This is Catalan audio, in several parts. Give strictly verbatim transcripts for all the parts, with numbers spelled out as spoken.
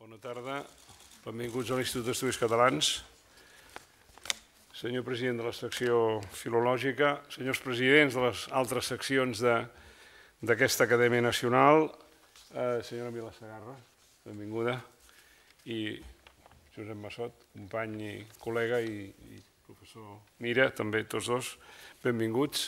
Bona tarda, benvinguts a l'Institut d'Estudis Catalans. Senyor president de la secció filològica, senyors presidents de les altres seccions d'aquesta Acadèmia Nacional, senyora Mila Segarra, benvinguda, i Josep Massot, company i col·lega, i professor Mira, també tots dos, benvinguts.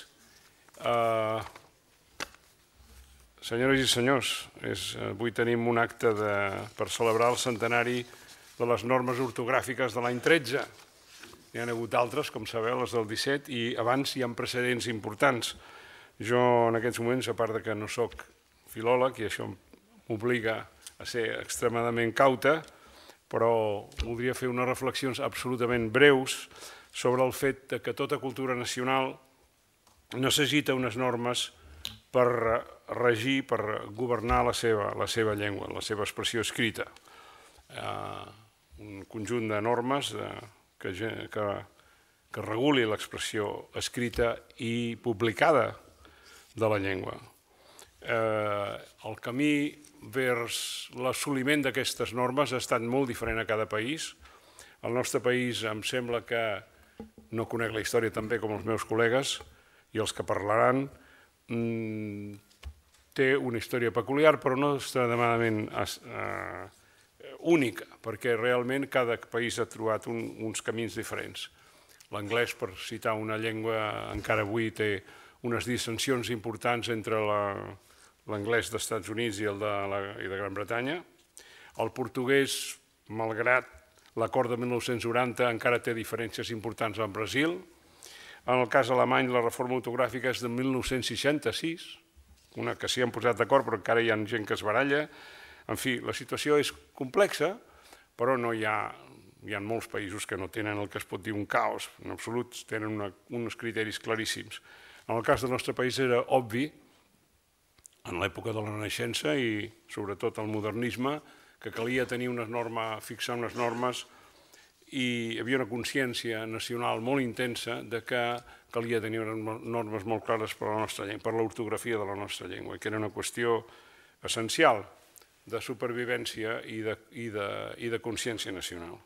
Senyores i senyors, avui tenim un acte per celebrar el centenari de les normes ortogràfiques de l'any tretze. N'hi ha hagut altres, com sabeu, les del disset, i abans hi ha precedents importants. Jo, en aquests moments, a part que no soc filòleg, i això m'obliga a ser extremadament cauta, però voldria fer unes reflexions absolutament breus sobre el fet que tota cultura nacional necessita unes normes per regir, per governar la seva llengua, la seva expressió escrita. Un conjunt de normes que reguli l'expressió escrita i publicada de la llengua. El camí vers l'assoliment d'aquestes normes ha estat molt diferent a cada país. El nostre país em sembla que, no conec la història tan bé com els meus col·legues i els que parlaran, té una història peculiar, però no extremadament única, perquè realment cada país ha trobat uns camins diferents. L'anglès, per citar una llengua, encara avui té unes dissensions importants entre l'anglès dels Estats Units i el de Gran Bretanya. El portuguès, malgrat l'acord de mil nou-cents noranta, encara té diferències importants amb Brasil. En el cas alemany, la reforma ortogràfica és de mil nou-cents seixanta-sis, una que s'hi han posat d'acord, però encara hi ha gent que es baralla. En fi, la situació és complexa, però no hi ha... Hi ha molts països que no tenen el que es pot dir un caos, en absolut, tenen uns criteris claríssims. En el cas del nostre país era obvi, en l'època de la Renaixença i sobretot el modernisme, que calia tenir unes normes, fixar unes normes, i hi havia una consciència nacional molt intensa de que calia tenir unes normes molt clares per a l'ortografia de la nostra llengua, que era una qüestió essencial de supervivència i de consciència nacional.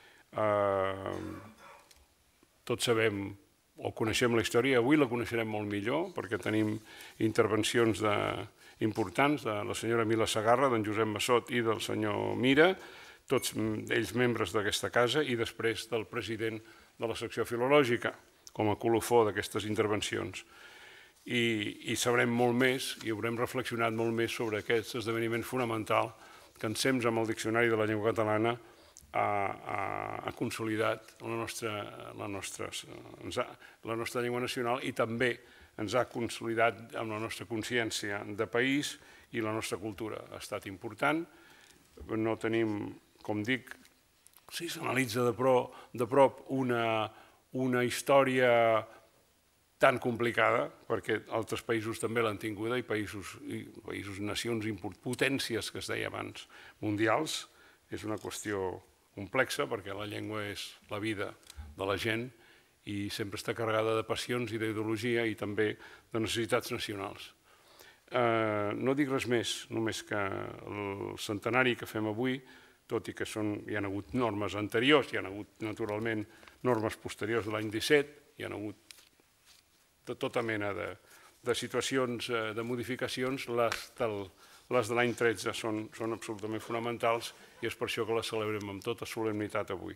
Tots sabem o coneixem la història, avui la coneixerem molt millor perquè tenim intervencions importants de la senyora Mila Segarra, d'en Josep Massot i del senyor Mira, tots ells membres d'aquesta casa, i després del president de la secció filològica, com a colofó d'aquestes intervencions. I sabrem molt més i haurem reflexionat molt més sobre aquest esdeveniment fonamental que en temps amb el Diccionari de la Llengua Catalana ha consolidat la nostra llengua nacional i també ens ha consolidat amb la nostra consciència de país i la nostra cultura. Ha estat important. No tenim, com dic, si s'analitza de prop una història tan complicada, perquè altres països també l'han tinguda, i països, nacions, potències que es deia abans, mundials. És una qüestió complexa perquè la llengua és la vida de la gent i sempre està carregada de passions i d'ideologia i també de necessitats nacionals. No dic res més, només que el centenari que fem avui, tot i que hi ha hagut normes anteriors, hi ha hagut naturalment normes posteriors de l'any disset, hi ha hagut de tota mena de situacions, de modificacions, les de l'any tretze són absolutament fonamentals i és per això que les celebrem amb tota solemnitat avui.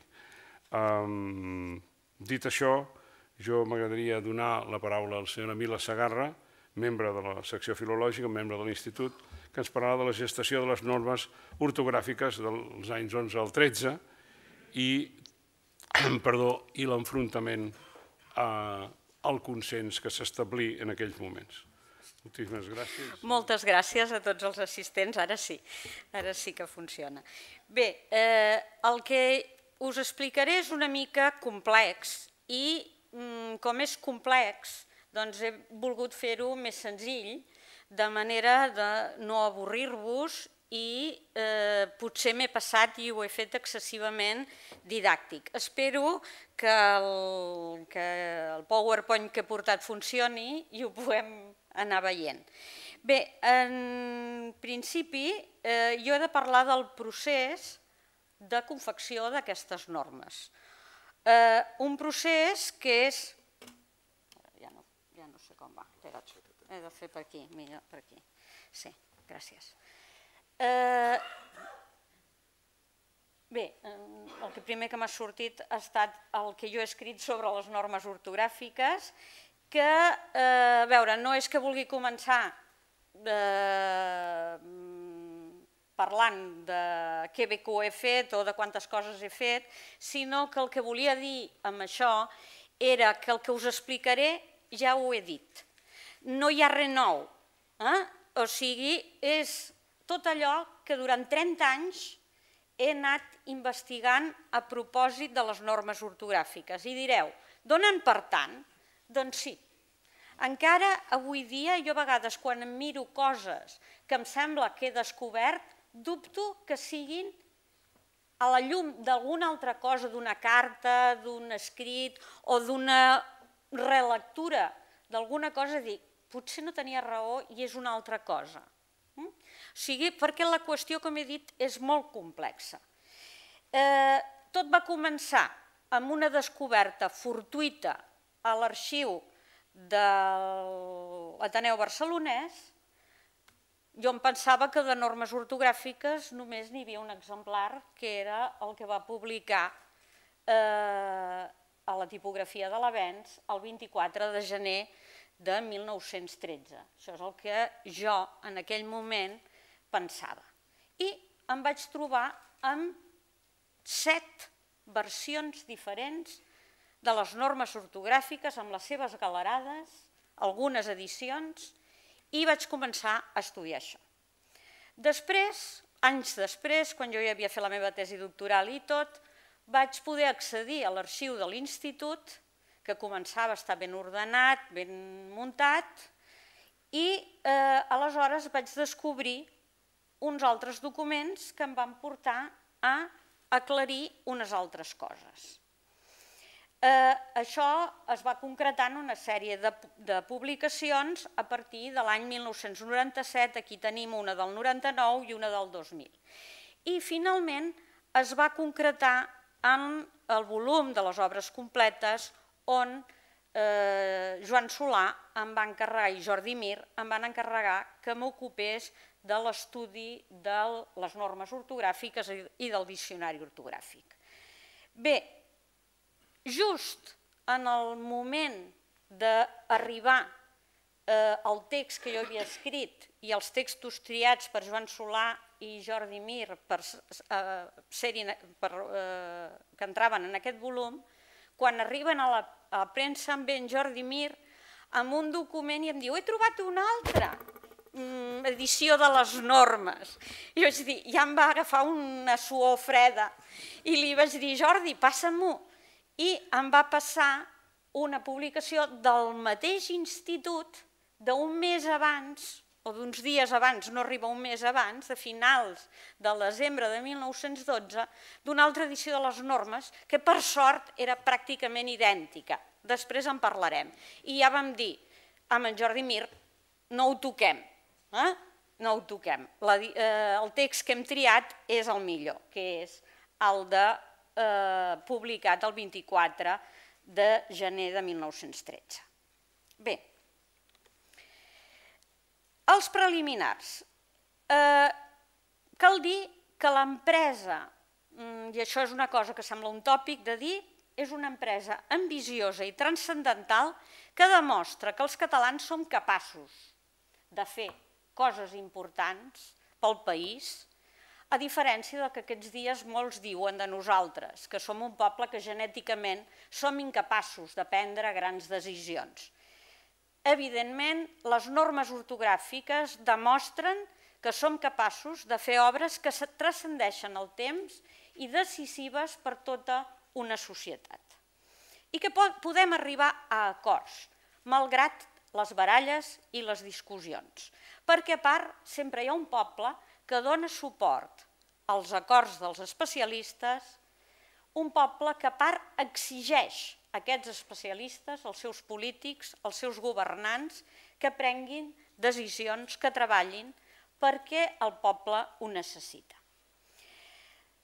Dit això, jo m'agradaria donar la paraula a la senyora Mila Segarra, membre de la secció filològica, membre de l'Institut, que ens parlarà de la gestació de les normes ortogràfiques dels anys onze al tretze i l'enfrontament al consens que s'establí en aquells moments. Moltíssimes gràcies. Moltes gràcies a tots els assistents. Ara sí, ara sí que funciona. Bé, el que us explicaré és una mica complex i com és complex, doncs he volgut fer-ho més senzill, de manera de no avorrir-vos i potser m'he passat i ho he fet excessivament didàctic. Espero que el PowerPoint que he portat funcioni i ho puguem anar veient. Bé, en principi jo he de parlar del procés de confecció d'aquestes normes. Un procés que és... Ja no sé com va, he de fer per aquí, millor per aquí. Sí, gràcies. Bé, el primer que m'ha sortit ha estat el que jo he escrit sobre les normes ortogràfiques, que, a veure, no és que vulgui començar parlant de què bé que ho he fet o de quantes coses he fet, sinó que el que volia dir amb això era que el que us explicaré ja ho he dit. No hi ha res nou, o sigui, és tot allò que durant trenta anys he anat investigant a propòsit de les normes ortogràfiques. I direu, donen per tant? Doncs sí. Encara avui dia, jo a vegades quan em miro coses que em sembla que he descobert, dubto que siguin a la llum d'alguna altra cosa, d'una carta, d'un escrit o d'una relectura d'alguna cosa, dic, potser no tenia raó i és una altra cosa. O sigui, perquè la qüestió, com he dit, és molt complexa. Tot va començar amb una descoberta fortuïta a l'arxiu de l'Ateneu Barcelonès. Jo em pensava que de normes ortogràfiques només n'hi havia un exemplar, que era el que va publicar a la tipografia de l'Avenç el vint-i-quatre de gener de mil nou-cents tretze. Això és el que jo en aquell moment pensava. I em vaig trobar amb set versions diferents de les normes ortogràfiques, amb les seves galerades, algunes edicions, i vaig començar a estudiar això. Després, anys després, quan jo ja havia fet la meva tesi doctoral i tot, vaig poder accedir a l'arxiu de l'Institut, que començava a estar ben ordenat, ben muntat, i aleshores vaig descobrir uns altres documents que em van portar a aclarir unes altres coses. Això es va concretar en una sèrie de publicacions a partir de l'any mil nou-cents noranta-set, aquí tenim una del noranta-nou i una del dos mil. I finalment es va concretar en el volum de les obres completes on Joan Solà em va encarregar i Jordi Mir em van encarregar que m'ocupés de l'estudi de les normes ortogràfiques i del diccionari ortogràfic. Bé, just en el moment d'arribar al text que jo havia escrit i els textos triats per Joan Solà i Jordi Mir que entraven en aquest volum, quan arriben a la premsa em ve en Jordi Mir amb un document i em diu he trobat una altra edició de les normes. I vaig dir, ja em va agafar una suor freda i li vaig dir, Jordi, passa-m'ho. I em va passar una publicació del mateix institut d'un mes abans, o d'uns dies abans, no arriba un mes abans, de finals del desembre de mil nou-cents dotze, d'una altra edició de les normes que per sort era pràcticament idèntica. Després en parlarem. I ja vam dir, amb en Jordi Mir, no ho toquem, no ho toquem. El text que hem triat és el millor, que és el de publicat el vint-i-quatre de gener de mil nou-cents tretze. Bé, els preliminars. Cal dir que l'empresa, i això és una cosa que sembla un tòpic de dir, és una empresa ambiciosa i transcendental que demostra que els catalans som capaços de fer coses importants pel país, a diferència del que aquests dies molts diuen de nosaltres, que som un poble que genèticament som incapaços de prendre grans decisions. Evidentment, les normes ortogràfiques demostren que som capaços de fer obres que transcendeixen el temps i decisives per tota una societat. I que podem arribar a acords, malgrat les baralles i les discussions, perquè a part sempre hi ha un poble que dona suport als acords dels especialistes, un poble que a part exigeix a aquests especialistes, als seus polítics, als seus governants, que prenguin decisions, que treballin, perquè el poble ho necessita.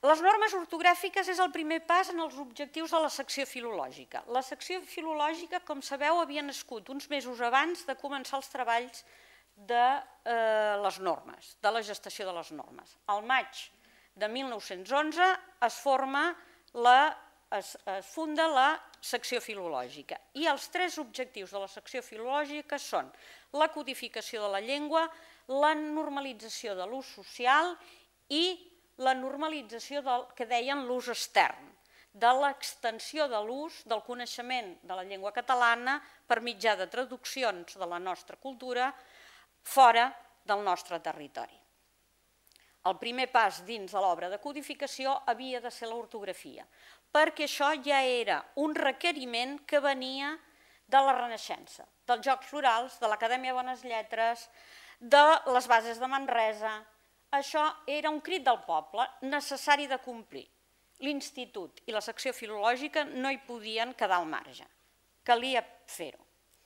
Les normes ortogràfiques és el primer pas en els objectius de la secció filològica. La secció filològica, com sabeu, havia nascut uns mesos abans de començar els treballs de les normes, de la gestació de les normes. Al maig de mil nou-cents onze es forma la, es, es funda la secció filològica i els tres objectius de la secció filològica són la codificació de la llengua, la normalització de l'ús social i la normalització del que deien l'ús extern, de l'extensió de l'ús del coneixement de la llengua catalana per mitjà de traduccions de la nostra cultura fora del nostre territori. El primer pas dins de l'obra de codificació havia de ser l'ortografia, perquè això ja era un requeriment que venia de la Renaixença, dels Jocs Florals, de l'Acadèmia Bones Lletres, de les bases de Manresa. Això era un crit del poble, necessari de complir. L'institut i la secció filològica no hi podien quedar al marge. Calia fer-ho.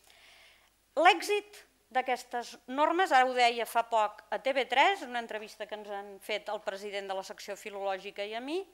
L'èxit d'aquestes normes, ara ho deia fa poc a T V tres, una entrevista que ens han fet el president de la secció filològica i a mi,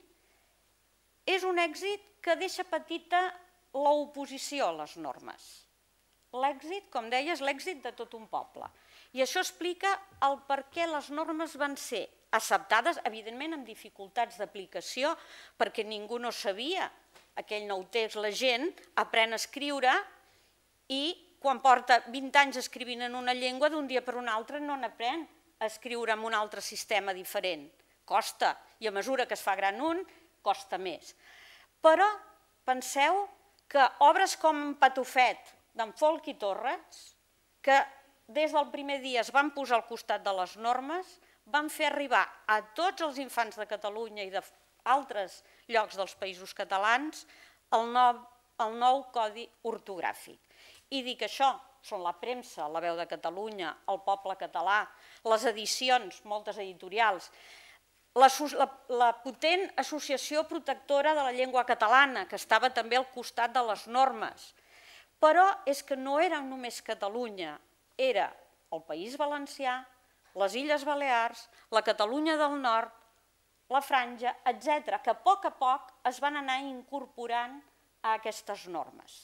és un èxit que deixa petita l'oposició a les normes. L'èxit, com deia, és l'èxit de tot un poble. I això explica el per què les normes van ser acceptades, evidentment amb dificultats d'aplicació, perquè ningú no sabia aquell nou text, la gent aprèn a escriure i quan porta vint anys escrivint en una llengua, d'un dia per un altre no n'aprèn a escriure en un altre sistema diferent. Costa, i a mesura que es fa gran un, costa més. Però penseu que obres com Patufet, d'en Folch i Torres, que des del primer dia es van posar al costat de les normes, van fer arribar a tots els infants de Catalunya i d'altres llocs dels països catalans el nou, el nou codi ortogràfic. I dic això, són la premsa, la Veu de Catalunya, el Poble Català, les edicions, moltes editorials, la, la, la potent associació protectora de la llengua catalana, que estava també al costat de les normes. Però és que no era només Catalunya, era el País Valencià, les Illes Balears, la Catalunya del Nord, la Franja, etcètera, que a poc a poc es van anar incorporant a aquestes normes.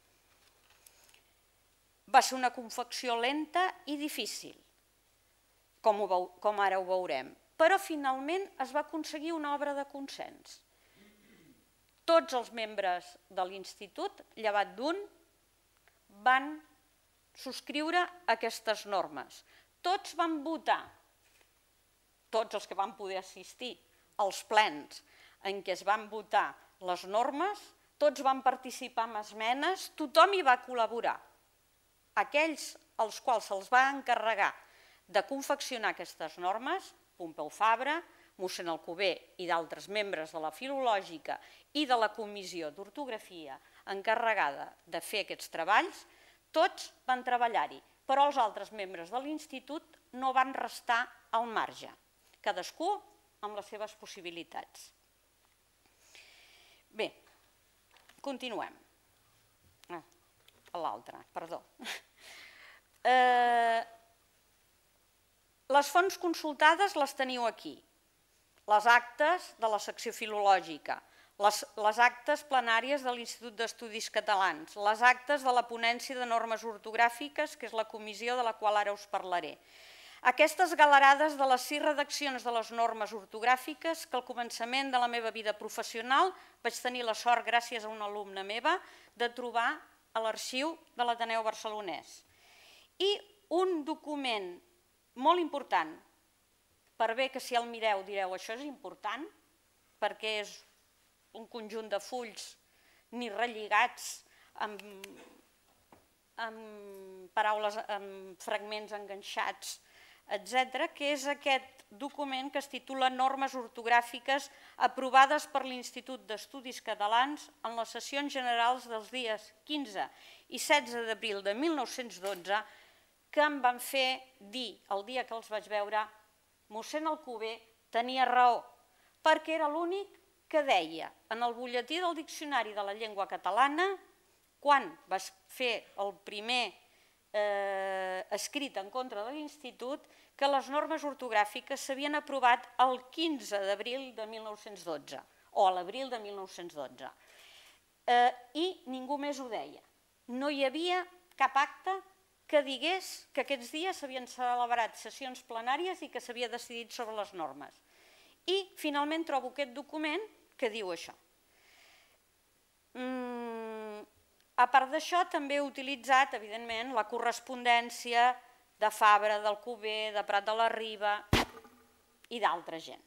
Va ser una confecció lenta i difícil, com, ho, com ara ho veurem, però finalment es va aconseguir una obra de consens. Tots els membres de l'institut, llevat d'un, van subscriure aquestes normes. Tots van votar, tots els que van poder assistir als plens en què es van votar les normes, tots van participar en esmenes, tothom hi va col·laborar. Aquells als quals se'ls va encarregar de confeccionar aquestes normes, Pompeu Fabra, mossèn Alcover i d'altres membres de la filològica i de la comissió d'ortografia encarregada de fer aquests treballs, tots van treballar-hi, però els altres membres de l'institut no van restar al marge, cadascú amb les seves possibilitats. Bé, continuem. Ah, a l'altre, perdó. Eh, les fonts consultades les teniu aquí. Les actes de la secció filològica, Les, les actes plenàries de l'Institut d'Estudis Catalans, les actes de la ponència de normes ortogràfiques, que és la comissió de la qual ara us parlaré. Aquestes galerades de les sis redaccions de les normes ortogràfiques que al començament de la meva vida professional vaig tenir la sort, gràcies a una alumna meva, de trobar a l'arxiu de l'Ateneu Barcelonès. I un document molt important, per bé que si el mireu direu això és important, perquè és un conjunt de fulls ni relligats amb, amb paraules, amb fragments enganxats, etcètera, que és aquest document que es titula Normes ortogràfiques aprovades per l'Institut d'Estudis Catalans en les sessions generals dels dies quinze i setze d'abril de mil nou-cents dotze, que em van fer dir, el dia que els vaig veure, mossèn Alcover tenia raó, perquè era l'únic que deia en el butlletí del Diccionari de la Llengua Catalana, quan vas fer el primer escrit en contra de l'Institut que les normes ortogràfiques s'havien aprovat el quinze d'abril de mil nou-cents dotze, o a l'abril de mil nou-cents dotze. I ningú més ho deia. No hi havia cap acte que digués que aquests dies s'havien celebrat sessions plenàries i que s'havia decidit sobre les normes. I finalment trobo aquest document que diu això. A part d'això, també he utilitzat, evidentment, la correspondència de Fabra, d'Alcover, de Prat de la Riba i d'altra gent.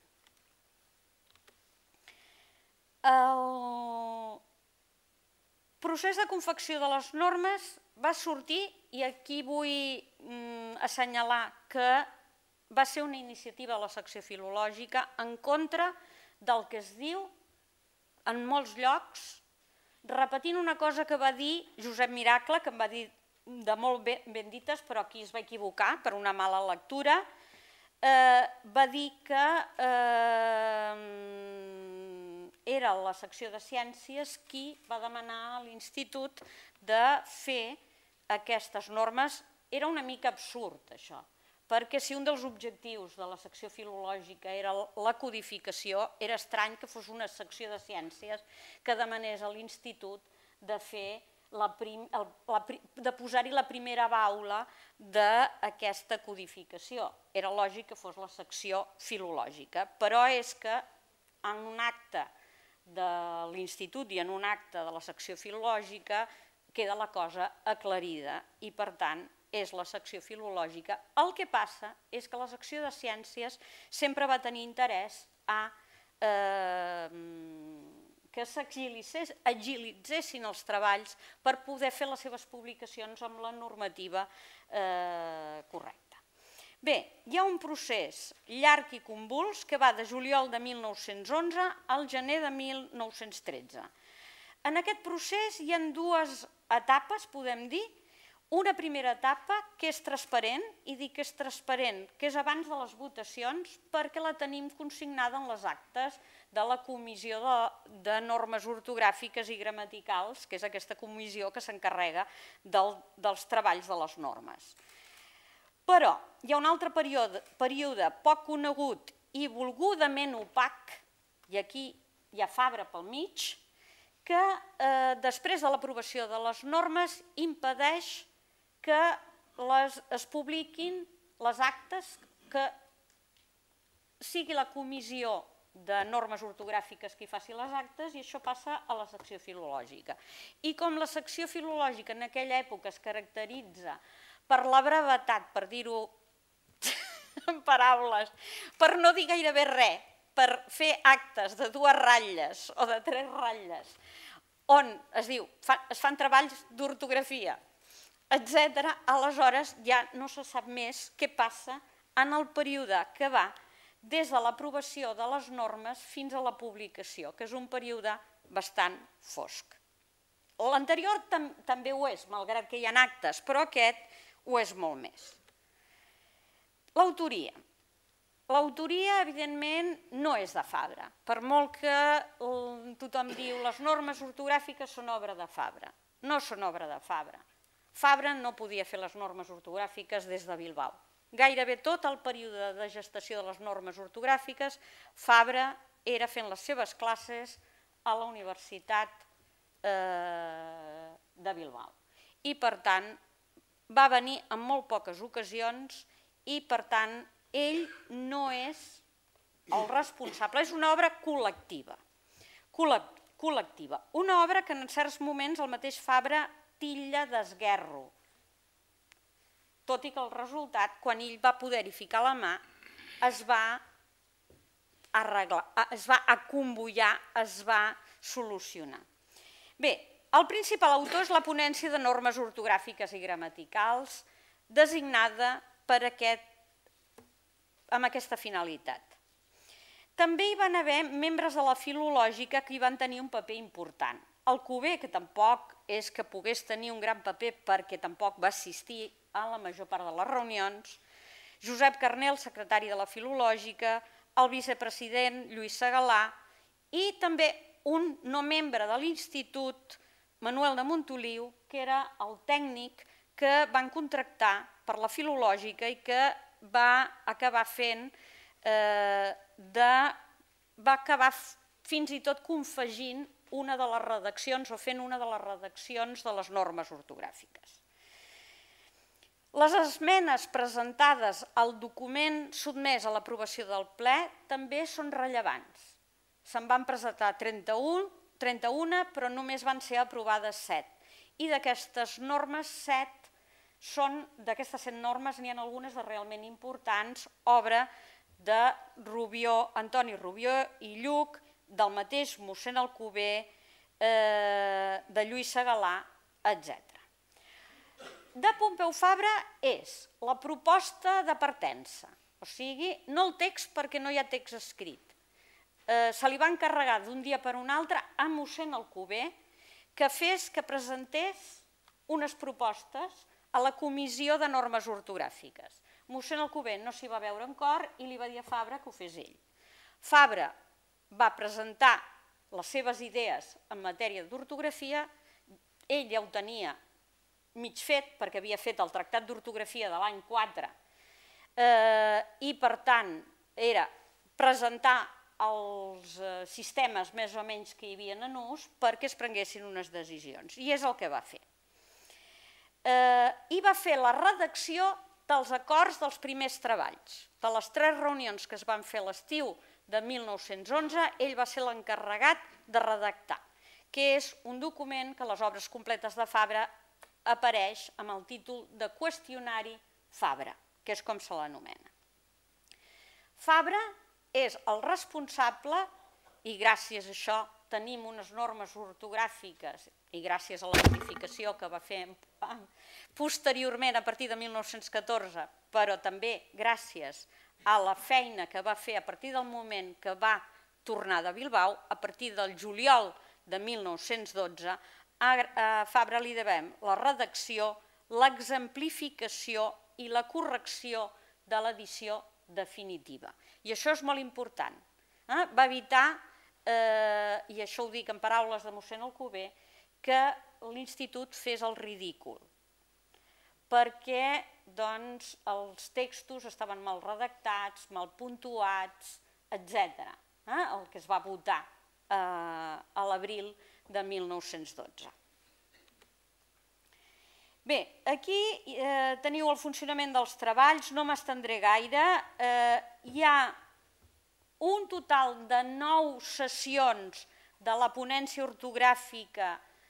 El procés de confecció de les normes va sortir, i aquí vull assenyalar que va ser una iniciativa de la secció filològica en contra del que es diu en molts llocs, repetint una cosa que va dir Josep Miracle, que em va dir de molt ben dites, però aquí es va equivocar per una mala lectura, va dir que era la secció de ciències qui va demanar a l'Institut de fer aquestes normes. Era una mica absurd, això, perquè si un dels objectius de la secció filològica era la codificació, era estrany que fos una secció de ciències que demanés a l'Institut de fer de posar-hi la primera baula d'aquesta codificació. Era lògic que fos la secció filològica, però és que en un acte de l'Institut i en un acte de la secció filològica queda la cosa aclarida i, per tant, és la secció filològica. El que passa és que la secció de ciències sempre va tenir interès a que s'agilitzessin els treballs per poder fer les seves publicacions amb la normativa correcta. Bé, hi ha un procés llarg i convuls que va de juliol de mil nou-cents onze al gener de mil nou-cents tretze. En aquest procés hi ha dues etapes, podem dir. Una primera etapa que és transparent, i dic que és transparent, que és abans de les votacions, perquè la tenim consignada en les actes de la Comissió de Normes Ortogràfiques i Gramaticals, que és aquesta comissió que s'encarrega dels treballs de les normes. Però hi ha un altre període poc conegut i volgudament opac, i aquí hi ha Fabra pel mig, que després de l'aprovació de les normes impedeix que es publiquin les actes, que sigui la Comissió de Normes Ortogràfiques qui faci les actes, i això passa a la secció filològica. I com la secció filològica en aquella època es caracteritza per la brevetat, per dir-ho en paraules, per no dir gairebé res, per fer actes de dues ratlles o de tres ratlles, on es diu, es fan treballs d'ortografia, etcètera, aleshores ja no se sap més què passa en el període que va des de l'aprovació de les normes fins a la publicació, que és un període bastant fosc. L'anterior també ho és, malgrat que hi ha actes, però aquest ho és molt més. L'autoria. L'autoria, evidentment, no és de Fabra, per molt que tothom diu les normes ortogràfiques són obra de Fabra. No són obra de Fabra. Fabra no podia fer les normes ortogràfiques des de Bilbao. Gairebé tot el període de gestació de les normes ortogràfiques, Fabra era fent les seves classes a la Universitat de Bilbao. I, per tant, va venir en molt poques ocasions i, per tant, ell no és el responsable. És una obra col·lectiva. Col·lectiva. Una obra que en certs moments el mateix Fabra tilla d'esguerro, tot i que el resultat, quan ell va poder-hi ficar la mà, es va arreglar, es va acomboiar, es va solucionar. Bé, el principal autor és la ponència de normes ortogràfiques i gramaticals, designada per aquest, amb aquesta finalitat. També hi van haver membres de la filològica que hi van tenir un paper important. Alcover, que tampoc és que pogués tenir un gran paper perquè tampoc va assistir a la major part de les reunions, Josep Carner, el secretari de la Filològica, el vicepresident Lluís Segalà i també un no membre de l'Institut, Manuel de Montoliu, que era el tècnic que van contractar per la Filològica i que va acabar fent, va acabar fins i tot confegint una de les redaccions o fent una de les redaccions de les normes ortogràfiques. Les esmenes presentades al document sotmès a l'aprovació del ple també són rellevants. Se'n van presentar trenta-una, però només van ser aprovades set. I d'aquestes normes, set són, d'aquestes set normes n'hi ha algunes de realment importants, obra de Antoni Rubió i Lluch, del mateix mossèn Alcover, de Lluís Segalà, etcètera. De Pompeu Fabra és la proposta de partença, o sigui, no el text perquè no hi ha text escrit. Se li va encarregar d'un dia per un altre a mossèn Alcover que fes, que presentés unes propostes a la comissió de normes ortogràfiques. Mossèn Alcover no s'hi va veure en cor i li va dir a Fabra que ho fes ell. Fabra va presentar les seves idees en matèria d'ortografia, ell ja ho tenia mig fet perquè havia fet el tractat d'ortografia de l'any quatre i per tant era presentar els sistemes més o menys que hi havia en ús perquè es prenguessin unes decisions i és el que va fer. I va fer la redacció dels acords dels primers treballs. De les tres reunions que es van fer a l'estiu de mil nou-cents onze, ell va ser l'encarregat de redactar, que és un document que a les obres completes de Fabra apareix amb el títol de Qüestionari Fabra, que és com se l'anomena. Fabra és el responsable, i gràcies a això tenim unes normes ortogràfiques, i gràcies a la modificació que va fer posteriorment a partir de mil nou-cents catorze, però també gràcies a la feina que va fer a partir del moment que va tornar de Bilbao, a partir del juliol de mil nou-cents dotze, a Fabra li devem la redacció, l'exemplificació i la correcció de l'edició definitiva. I això és molt important. Va evitar, i això ho dic en paraules de mossèn Alcover, que l'institut fes el ridícul, perquè els textos estaven mal redactats, mal puntuats, etcètera, el que es va votar a l'abril de mil nou-cents dotze. Bé, aquí teniu el funcionament dels treballs, no m'estendré gaire. Hi ha un total de nou sessions de la ponència ortogràfica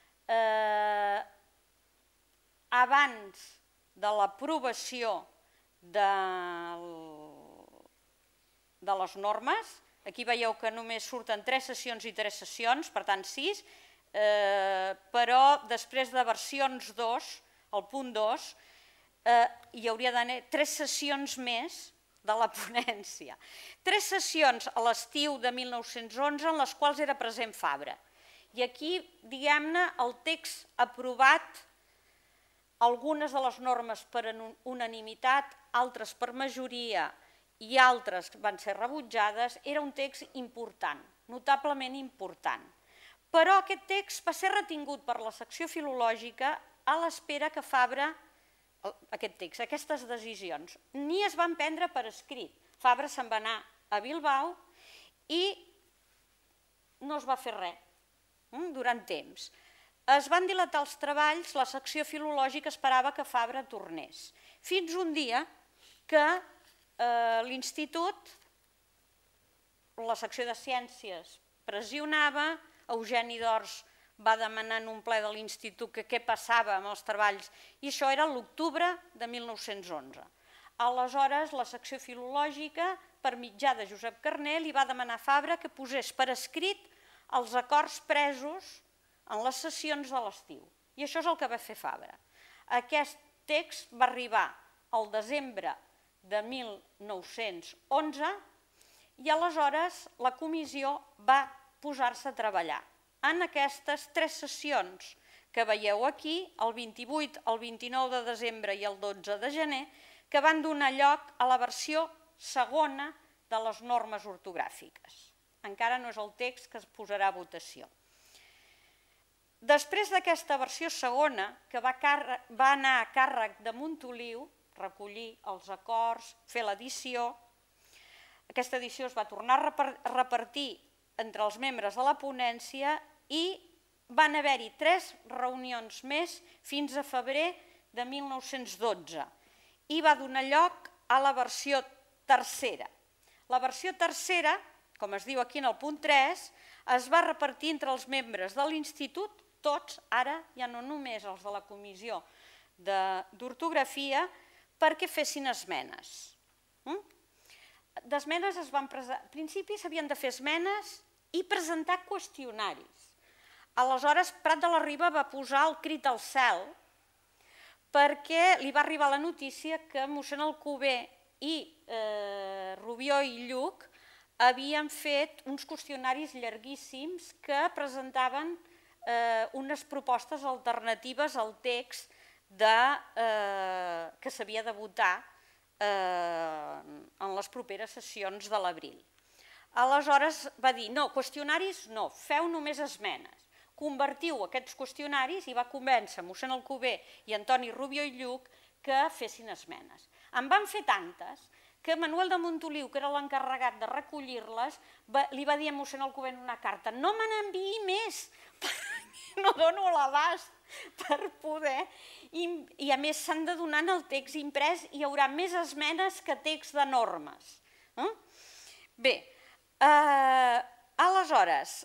abans de l'aprovació de les normes. Aquí veieu que només surten tres sessions i tres sessions, per tant sis, però després de versions dos, el punt dos, hi hauria d'haver tres sessions més de la ponència. Tres sessions a l'estiu de mil nou-cents onze en les quals era present Fabra. I aquí, diguem-ne, el text aprovat, algunes de les normes per unanimitat, altres per majoria i altres van ser rebutjades, era un text important, notablement important. Però aquest text va ser retingut per la secció filològica a l'espera que Fabra, aquest text, aquestes decisions, ni es van prendre per escrit. Fabra se'n va anar a Bilbao i no es va fer res durant temps. Es van dilatar els treballs, la secció filològica esperava que Fabra tornés. Fins un dia que l'institut, la secció de ciències pressionava, Eugeni d'Ors va demanar en un ple de l'institut que què passava amb els treballs i això era l'octubre de mil nou-cents onze. Aleshores, la secció filològica, per mitjà de Josep Carner, li va demanar a Fabra que posés per escrit els acords presos en les sessions de l'estiu. I això és el que va fer Fabra. Aquest text va arribar al desembre de mil nou-cents onze i aleshores la comissió va posar-se a treballar en aquestes tres sessions que veieu aquí, el vint-i-vuit, el vint-i-nou de desembre i el dotze de gener, que van donar lloc a la versió segona de les normes ortogràfiques. Encara no és el text que es posarà a votació. Després d'aquesta versió segona, que va anar a càrrec de Montoliu, recollir els acords, fer l'edició, aquesta edició es va tornar a repartir entre els membres de la ponència i van haver-hi tres reunions més fins a febrer de mil nou-cents dotze i va donar lloc a la versió tercera. La versió tercera, com es diu aquí en el punt tres, es va repartir entre els membres de l'Institut, tots, ara ja no només els de la comissió d'ortografia, perquè fessin esmenes. D'esmenes es van presentar, al principi s'havien de fer esmenes i presentar qüestionaris. Aleshores, Prat de la Riba va posar el crit al cel perquè li va arribar la notícia que mossèn Alcover i Rubió i Lluch havien fet uns qüestionaris llarguíssims que presentaven unes propostes alternatives al text que s'havia de votar en les properes sessions de l'abril. Aleshores va dir, no, qüestionaris no, feu només esmenes. Convertiu aquests qüestionaris i va convèncer mossèn Alcover i Antoni Rubió i Lluch que fessin esmenes. En van fer tantes que Manuel de Montoliu, que era l'encarregat de recollir-les, li va dir a mossèn Alcover en una carta, no me n'enviï més, perquè no dono l'abast per poder, i a més s'han de donar en el text imprès, hi haurà més esmenes que text de normes. Bé, aleshores,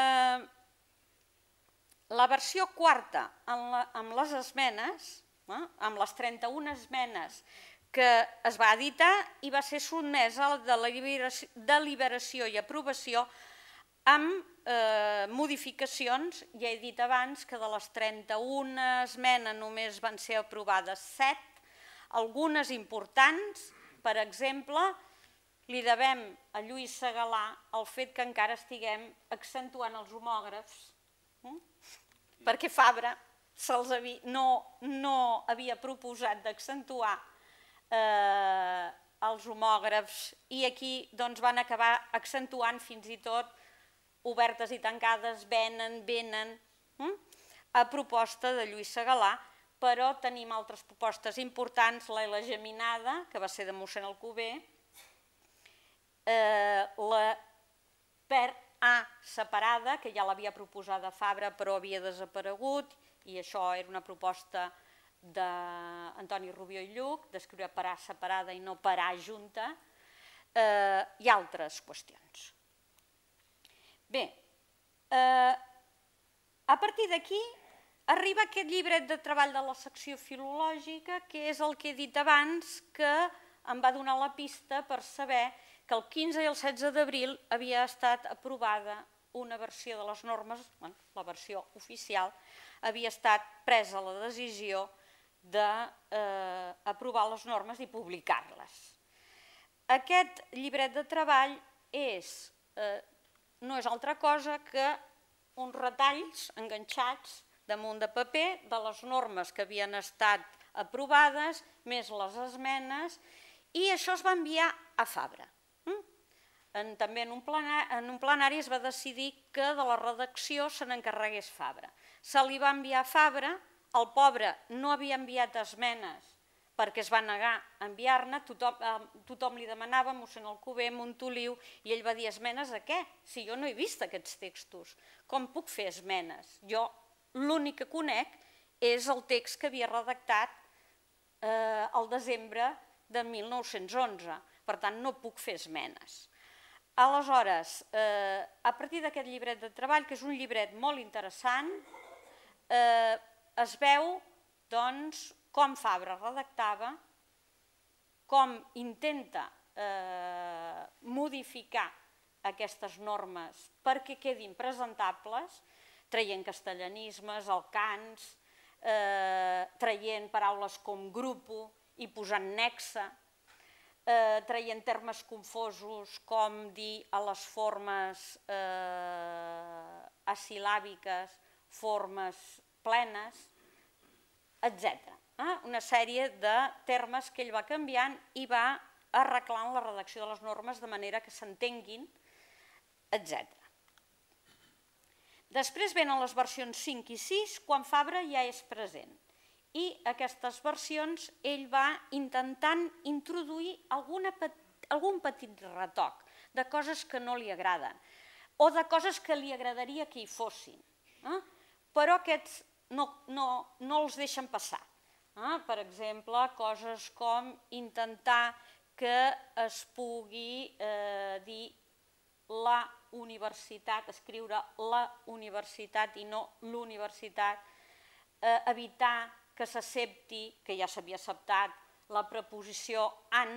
la versió quarta amb les esmenes, amb les trenta-una esmenes que es va editar i va ser sotmesa a la deliberació i aprovació amb modificacions. Ja he dit abans que de les trenta-una esmenes només van ser aprovades set, algunes importants, per exemple, li devem a Lluís Segalà el fet que encara estiguem accentuant els homògrafs, perquè Fabra no havia proposat d'accentuar els homògrafs i aquí van acabar accentuant fins i tot obertes i tancades, venen, venen, a proposta de Lluís Segalà, però tenim altres propostes importants, la L geminada, que va ser de mossèn Alcover, la per A separada, que ja l'havia proposada Fabra però havia desaparegut, i això era una proposta d'Antoni Rubió i Lluch, d'escriure per A separada i no per A junta, i altres qüestions. Bé, a partir d'aquí arriba aquest llibret de treball de la secció filològica, que és el que he dit abans, que em va donar la pista per saber que el quinze i el setze d'abril havia estat aprovada una versió de les normes, la versió oficial, havia estat presa la decisió d'aprovar les normes i publicar-les. Aquest llibret de treball no és altra cosa que uns retalls enganxats damunt de paper de les normes que havien estat aprovades, més les esmenes, i això es va enviar a Fabra. També en un plenari es va decidir que de la redacció se n'encarregués Fabra. Se li va enviar a Fabra, el pobre no havia enviat esmenes perquè es va negar a enviar-ne, tothom li demanava, mossèn Alcover, Montoliu, i ell va dir, esmenes a què? Si jo no he vist aquests textos, com puc fer esmenes? Jo l'únic que conec és el text que havia redactat el desembre de mil nou-cents onze, per tant no puc fer esmenes. Aleshores, a partir d'aquest llibret de treball, que és un llibret molt interessant, es veu com Fabra redactava, com intenta modificar aquestes normes perquè quedin presentables, traient castellanismes, alcans, traient paraules com grupo i posant nexe, traient termes confosos com dir a les formes asilàbiques, formes plenes, etcètera. Una sèrie de termes que ell va canviant i va arreglant la redacció de les normes de manera que s'entenguin, etcètera. Després venen les versions cinc i sis, quan Fabra ja és present. I aquestes versions ell va intentant introduir algun petit retoc de coses que no li agraden o de coses que li agradaria que hi fossin, però aquests no els deixen passar. Per exemple, coses com intentar que es pugui dir la universitat, escriure la universitat i no l'universitat, evitar que s'accepti, que ja s'havia acceptat, la preposició an,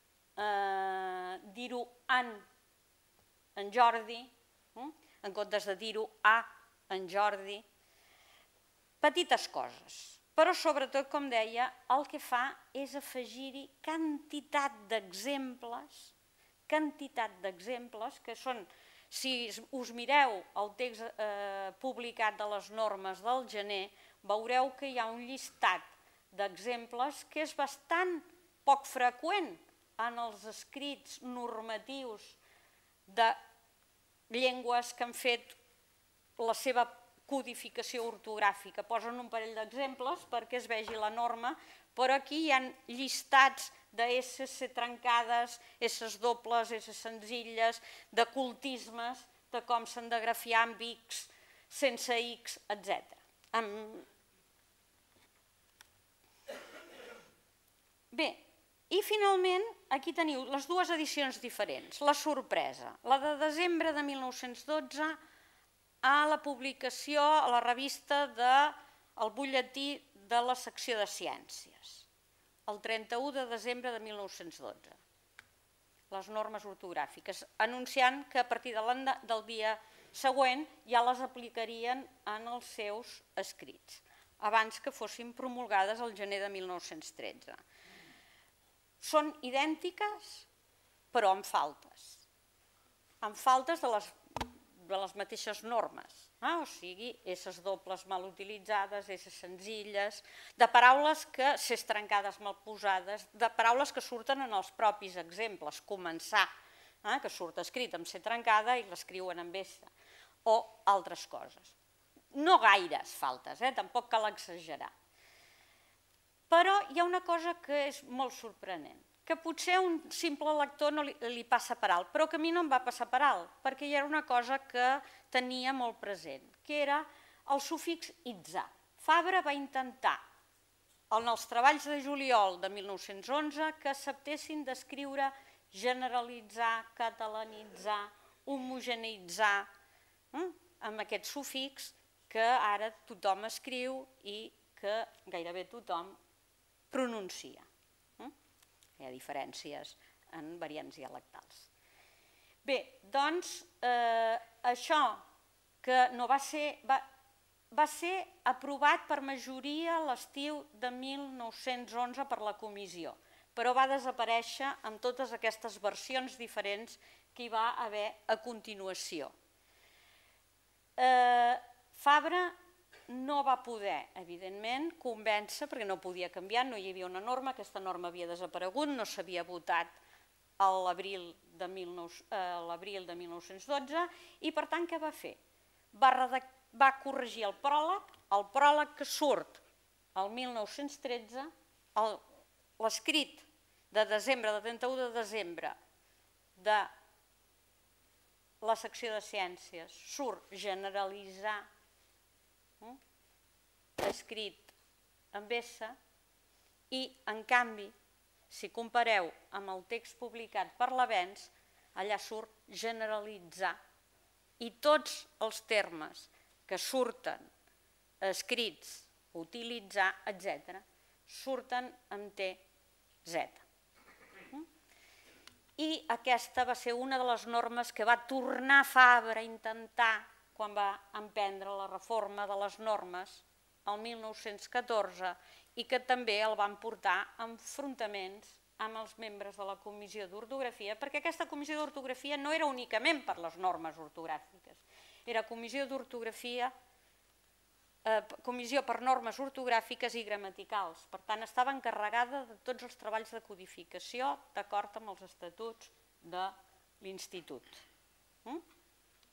dir-ho an en Jordi, en comptes de dir-ho a en Jordi. Petites coses, però sobretot, com deia, el que fa és afegir-hi quantitat d'exemples, quantitat d'exemples que són, si us mireu el text publicat de les normes del gener, veureu que hi ha un llistat d'exemples que és bastant poc freqüent en els escrits normatius de llengües que han fet la seva codificació ortogràfica. Posen un parell d'exemples perquè es vegi la norma, però aquí hi ha llistats de S trencades, S dobles, S senzilles, de cultismes, de com s'han de grafiar amb X, sense X, etcètera. Bé, i finalment aquí teniu les dues edicions diferents. La sorpresa, la de desembre de mil nou-cents dotze, a la publicació a la revista del butlletí de la secció de ciències, el trenta-u de desembre de mil nou-cents dotze, les normes ortogràfiques, anunciant que a partir del dia següent ja les aplicarien en els seus escrits, abans que fossin promulgades al gener de mil nou-cents tretze. Són idèntiques, però amb faltes, amb faltes de les de les mateixes normes, o sigui, S dobles mal utilitzades, S senzilles, de paraules que, S trencades mal posades, de paraules que surten en els propis exemples, començar, que surt escrit amb C trencada i l'escriuen amb S, o altres coses. No gaires faltes, tampoc cal exagerar. Però hi ha una cosa que és molt sorprenent, que potser a un simple lector no li passa per alt, però que a mi no em va passar per alt, perquè hi era una cosa que tenia molt present, que era el sufix itzà. Fabra va intentar, en els treballs de juliol de mil nou-cents onze, que acceptessin d'escriure generalitzar, catalanitzar, homogeneitzar, amb aquest sufix que ara tothom escriu i que gairebé tothom pronuncia. Hi ha diferències en variants dialectals. Bé, doncs, això que no va ser, va ser aprovat per majoria l'estiu de mil nou-cents onze per la comissió, però va desaparèixer amb totes aquestes versions diferents que hi va haver a continuació. Fabra no va poder, evidentment, convèncer, perquè no podia canviar, no hi havia una norma, aquesta norma havia desaparegut, no s'havia votat a l'abril de mil nou-cents dotze, i per tant què va fer? Va corregir el pròleg, el pròleg que surt el mil nou-cents tretze, l'escrit de desembre, de trenta-u de desembre, de la secció de ciències, surt generalitzar, escrit amb S, i en canvi, si compareu amb el text publicat per l'Avenç, allà surt generalitzar, i tots els termes que surten escrits, utilitzar, etcètera, surten amb T Z. I aquesta va ser una de les normes que va tornar Fabra a intentar quan va emprendre la reforma de les normes el mil nou-cents catorze i que també el van portar a enfrontaments amb els membres de la Comissió d'Ortografia, perquè aquesta Comissió d'Ortografia no era únicament per les normes ortogràfiques, era Comissió d'Ortografia, Comissió per normes ortogràfiques i gramaticals. Per tant, estava encarregada de tots els treballs de codificació d'acord amb els estatuts de l'Institut.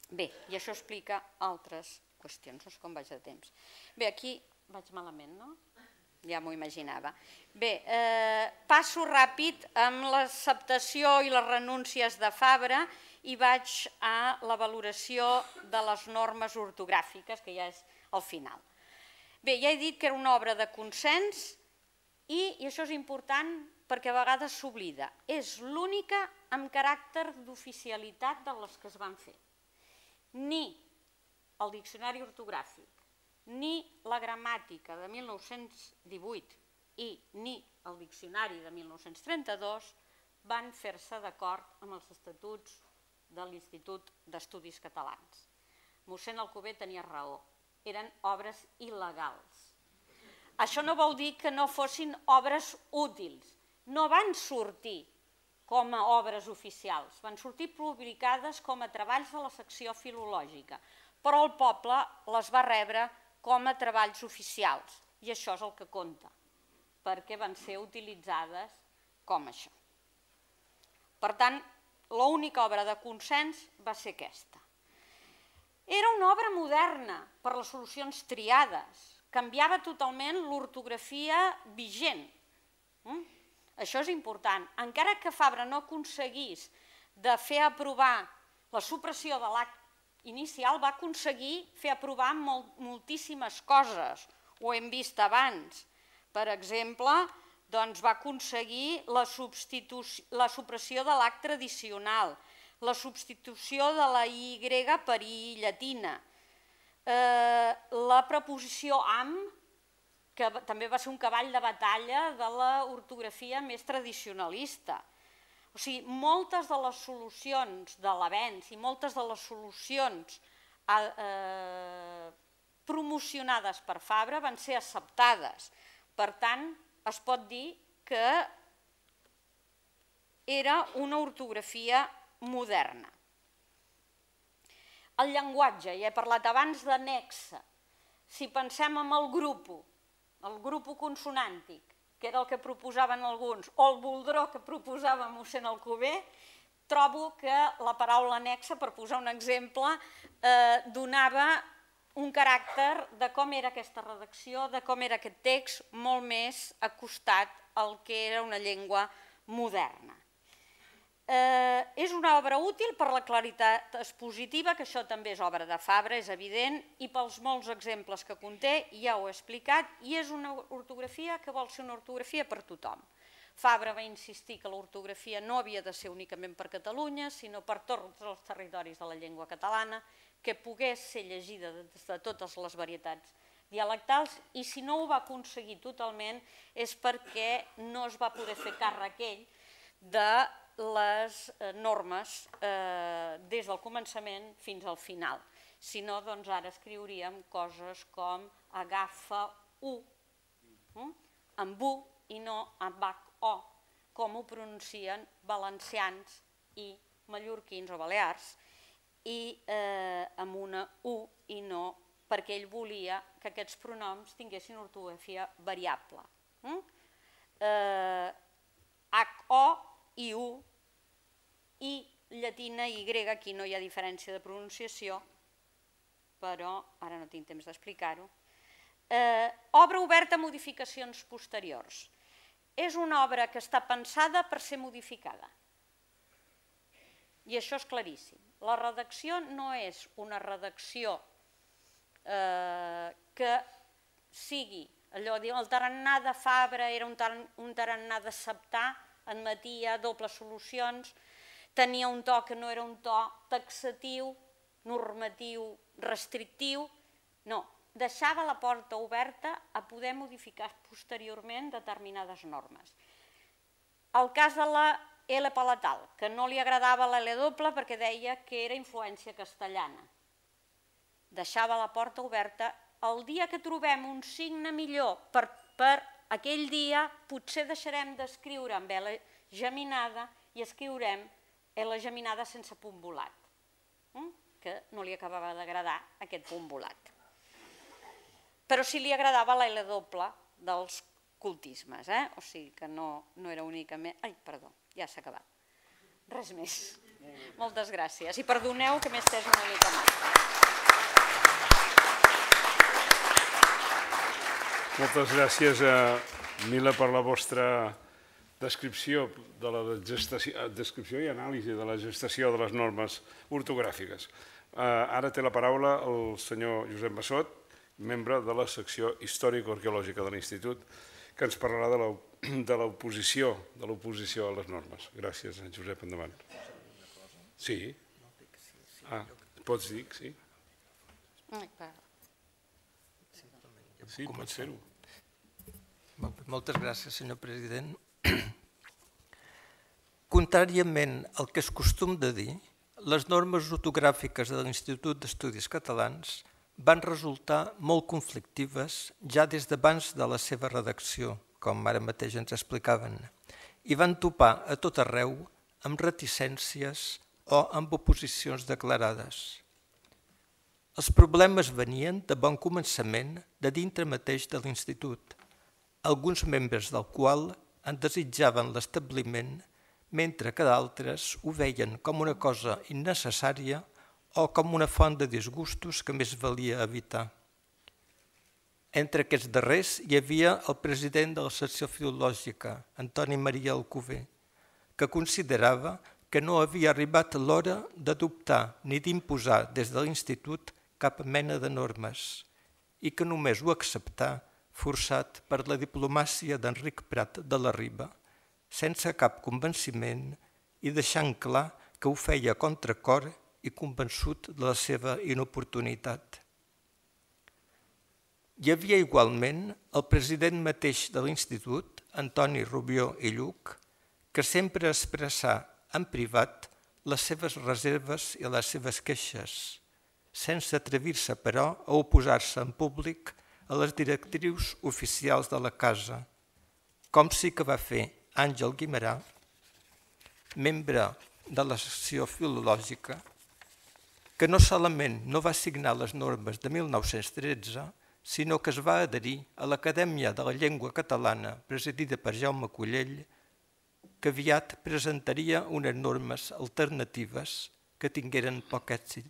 Bé, i això explica altres qüestions, no sé com vaig de temps. Bé, aquí vaig malament, no? Ja m'ho imaginava. Bé, passo ràpid amb l'acceptació i les renúncies de Fabra i vaig a la valoració de les normes ortogràfiques, que ja és al final. Bé, ja he dit que era una obra de consens i, i això és important perquè a vegades s'oblida, és l'única amb caràcter d'oficialitat de les que es van fer. Ni el diccionari ortogràfic, ni la gramàtica de mil nou-cents divuit i ni el diccionari de mil nou-cents trenta-dos van fer-se d'acord amb els estatuts de l'Institut d'Estudis Catalans. Mossèn Alcover tenia raó, eren obres il·legals. Això no vol dir que no fossin obres útils, no van sortir com a obres oficials, van sortir publicades com a treballs de la secció filològica, però el poble les va rebre com a treballs oficials, i això és el que compta, perquè van ser utilitzades com això. Per tant, l'única obra de consens va ser aquesta. Era una obra moderna per les solucions triades, canviava totalment l'ortografia vigent. Això és important. Encara que Fabra no aconseguís de fer aprovar la supressió de l'acte inicial, va aconseguir fer aprovar moltíssimes coses, ho hem vist abans. Per exemple, va aconseguir la supressió de l'acte tradicional, la substitució de la I per I llatina, la preposició am, que també va ser un cavall de batalla de l'ortografia més tradicionalista. O sigui, moltes de les solucions de l'avenç i moltes de les solucions promocionades per Fabra van ser acceptades. Per tant, es pot dir que era una ortografia moderna. El llenguatge, ja he parlat abans de nexe. Si pensem en el grupo, el grupo consonàntic, que era el que proposaven alguns, o el voldró que proposava mossèn Alcover, trobo que la paraula nexe, per posar un exemple, donava un caràcter de com era aquesta redacció, de com era aquest text, molt més acostat al que era una llengua moderna. És una obra útil per la claritat expositiva, que això també és obra de Fabra, és evident, i pels molts exemples que conté, ja ho he explicat, i és una ortografia que vol ser una ortografia per tothom. Fabra va insistir que l'ortografia no havia de ser únicament per Catalunya, sinó per tots els territoris de la llengua catalana, que pogués ser llegida des de totes les varietats dialectals, i si no ho va aconseguir totalment és perquè no es va poder fer càrrec ell de les normes des del començament fins al final. Si no, doncs ara escriuríem coses com agafa u, amb u i no amb o, com ho pronuncien valencians i mallorquins o balears, i amb una u i no, perquè ell volia que aquests pronoms tinguessin ortografia variable. H-O i u, i llatina i grega, aquí no hi ha diferència de pronunciació, però ara no tinc temps d'explicar-ho. Obra oberta a modificacions posteriors. És una obra que està pensada per ser modificada. I això és claríssim. La redacció no és una redacció que sigui allò, el tarannà de Fabra era un tarannà d'acceptar, admetia dobles solucions, tenia un to que no era un to taxatiu, normatiu, restrictiu, no, deixava la porta oberta a poder modificar posteriorment determinades normes. El cas de la L palatal, que no li agradava la L doble perquè deia que era influència castellana. Deixava la porta oberta. El dia que trobem un signe millor per aquell dia, potser deixarem d'escriure amb L geminada i escriurem L geminada sense punt volat, que no li acabava d'agradar aquest punt volat. Però sí li agradava la L doble dels cultismes, o sigui que no era únicament... Ai, perdó, ja s'ha acabat. Res més. Moltes gràcies. I perdoneu que m'he estès una mica massa. Moltes gràcies, Mila, per la vostra descripció de la gestació, descripció i anàlisi de la gestació de les normes ortogràfiques. Ara té la paraula el senyor Josep Massot, membre de la secció històrico-arqueològica de l'Institut, que ens parlarà de l'oposició de l'oposició a les normes. Gràcies, Josep, endavant. Sí? Ah, pots dir, sí? Sí, pots fer-ho. Moltes gràcies, senyor president. Contràriament al que és costum de dir, les normes ortogràfiques de l'Institut d'Estudis Catalans van resultar molt conflictives ja des d'abans de la seva redacció, com ara mateix ens explicaven, i van topar a tot arreu amb reticències o amb oposicions declarades. Els problemes venien de bon començament de dintre mateix de l'Institut, alguns membres del qual en desitjaven l'establiment, mentre que d'altres ho veien com una cosa innecessària o com una font de disgustos que més valia evitar. Entre aquests darrers hi havia el president de la secció filològica, Antoni Maria Alcover, que considerava que no havia arribat l'hora d'adoptar ni d'imposar des de l'Institut cap mena de normes i que només ho acceptà forçat per la diplomàcia d'Enric Prat de la Riba, sense cap convenciment i deixant clar que ho feia a contracor i convençut de la seva inoportunitat. Hi havia igualment el president mateix de l'Institut, Antoni Rubió i Lluc, que sempre expressà en privat les seves reserves i les seves queixes, sense atrevir-se, però, a oposar-se en públic a les directrius oficials de la casa, com sí que va fer Àngel Guimerà, membre de la secció filològica, que no solament no va signar les normes de mil nou-cents tretze, sinó que es va adherir a l'Acadèmia de la Llengua Catalana, presidida per Jaume Collell, que aviat presentaria unes normes alternatives que tingueren poc èxit.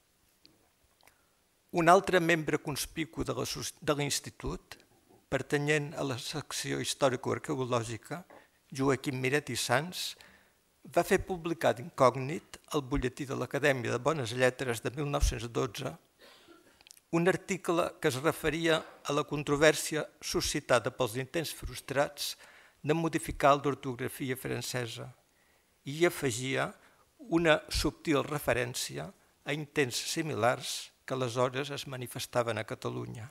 Un altre membre conspicu de l'Institut, pertanyent a la secció històrico-arqueològica, Joaquim Miret i Sans, va fer publicar d'incògnit al butlletí de l'Acadèmia de Bones Lletres de mil nou-cents dotze un article que es referia a la controvèrsia suscitada pels intents frustrats de modificar l'ortografia francesa i hi afegia una subtil referència a intents similars que aleshores es manifestaven a Catalunya.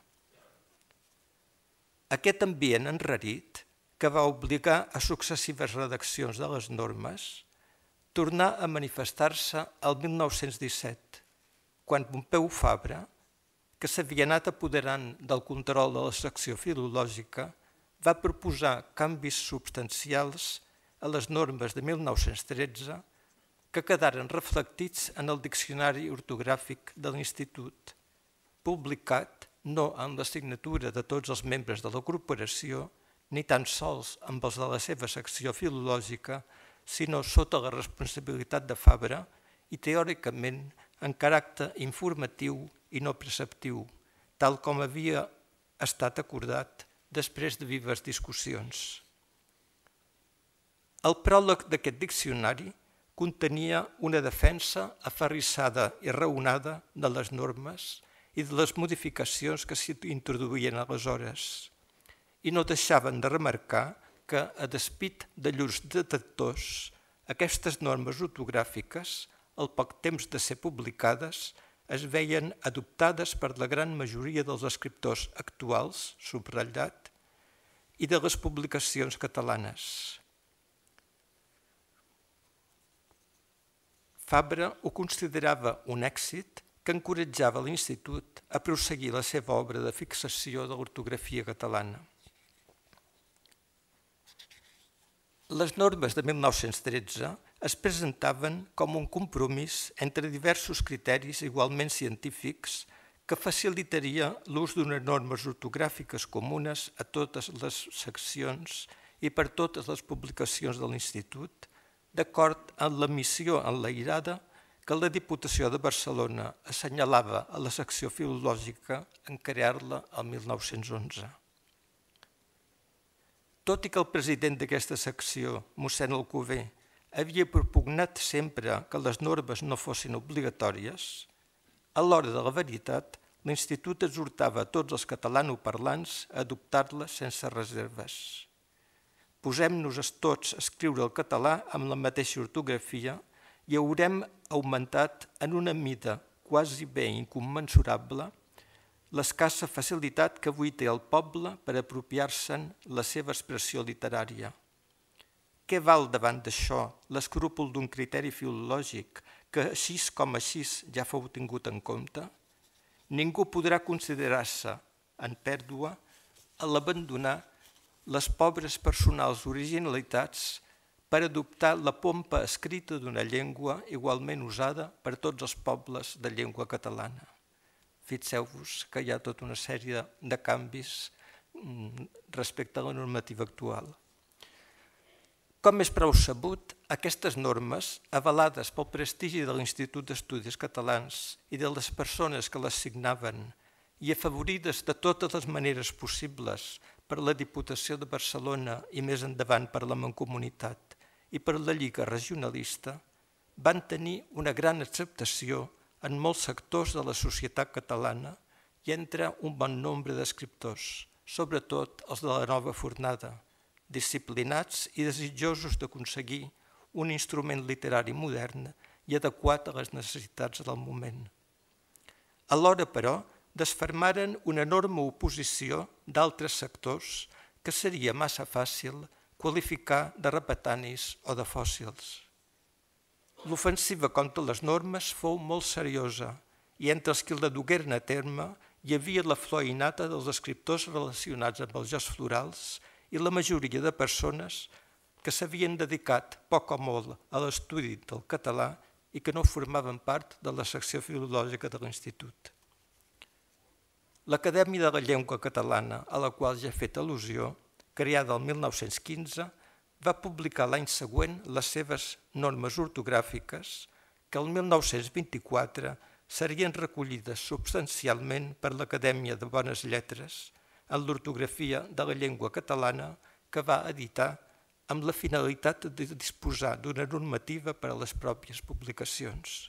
Aquest ambient enrarit, que va obligar a successives redaccions de les normes, tornà a manifestar-se el mil nou-cents disset, quan Pompeu Fabra, que s'havia anat apoderant del control de la secció filològica, va proposar canvis substancials a les normes de mil nou-cents tretze que quedaren reflectits en el Diccionari Ortogràfic de l'Institut, publicat no amb la signatura de tots els membres de la corporació, ni tan sols amb els de la seva secció filològica, sinó sota la responsabilitat de Fabra i teòricament en caràcter informatiu i no preceptiu, tal com havia estat acordat després de vives discussions. El pròleg d'aquest diccionari contenia una defensa aferrissada i raonada de les normes i de les modificacions que s'hi introduïen aleshores, i no deixaven de remarcar que, a despit de llurs detractors, aquestes normes ortogràfiques, al poc temps de ser publicades, es veien adoptades per la gran majoria dels escriptors actuals, subratllat, i de les publicacions catalanes. Fabra ho considerava un èxit que encoratjava l'Institut a prosseguir la seva obra de fixació de l'ortografia catalana. Les normes de mil nou-cents tretze es presentaven com un compromís entre diversos criteris igualment científics que facilitaria l'ús d'unes normes ortogràfiques comunes a totes les seccions i per totes les publicacions de l'Institut, d'acord amb la missió enlairada que la Diputació de Barcelona assenyalava a la secció filològica en crear-la el mil nou-cents onze. Tot i que el president d'aquesta secció, mossèn Alcover, havia propugnat sempre que les normes no fossin obligatòries, a l'hora de la veritat, l'Institut exhortava a tots els catalanoparlants a adoptar-les sense reserves. Posem-nos tots a escriure el català amb la mateixa ortografia i haurem augmentat en una mida quasi bé incommensurable l'escassa facilitat que avui té el poble per apropiar-se'n la seva expressió literària. Què val davant d'això l'escrúpol d'un criteri filològic que així com així ja fou tingut en compte? Ningú podrà considerar-se en pèrdua a l'abandonar les pobres personals originalitats per adoptar la pompa escrita d'una llengua igualment usada per tots els pobles de llengua catalana. Fixeu-vos que hi ha tota una sèrie de canvis respecte a la normativa actual. Com és prou sabut, aquestes normes, avalades pel prestigi de l'Institut d'Estudis Catalans i de les persones que les signaven i afavorides de totes les maneres possibles per la Diputació de Barcelona i més endavant per la Mancomunitat i per la Lliga Regionalista, van tenir una gran acceptació en molts sectors de la societat catalana i entre un bon nombre d'escriptors, sobretot els de la nova fornada, disciplinats i desitjosos d'aconseguir un instrument literari modern i adequat a les necessitats del moment. Alhora, però, desfermaren una enorme oposició d'altres sectors que seria massa fàcil qualificar de repetanis o de fòssils. L'ofensiva contra les normes fou molt seriosa i entre els que la dugueren a terme hi havia la flor innata dels escriptors relacionats amb els jocs florals i la majoria de persones que s'havien dedicat poc o molt a l'estudi del català i que no formaven part de la secció filològica de l'Institut. L'Acadèmia de la Llengua Catalana, a la qual ja he fet al·lusió, creada el mil nou-cents quinze, va publicar l'any següent les seves normes ortogràfiques que el mil nou-cents vint-i-quatre serien recollides substancialment per l'Acadèmia de Bones Lletres en l'ortografia de la llengua catalana que va editar amb la finalitat de disposar d'una normativa per a les pròpies publicacions.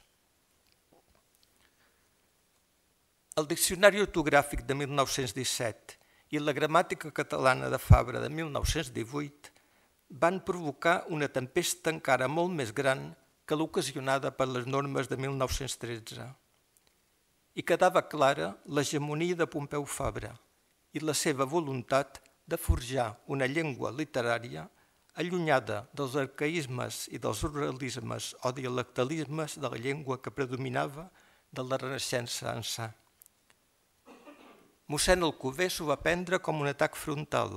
El Diccionari Ortogràfic de mil nou-cents disset i la Gramàtica Catalana de Fabra de mil nou-cents divuit van provocar una tempesta encara molt més gran que l'ocasionada per les normes de mil nou-cents tretze. I quedava clara l'hegemonia de Pompeu Fabra i la seva voluntat de forjar una llengua literària allunyada dels arcaïsmes i dels ruralismes o dialectalismes de la llengua que predominava de la Renaixença ençà. Mossèn Alcover s'ho va prendre com un atac frontal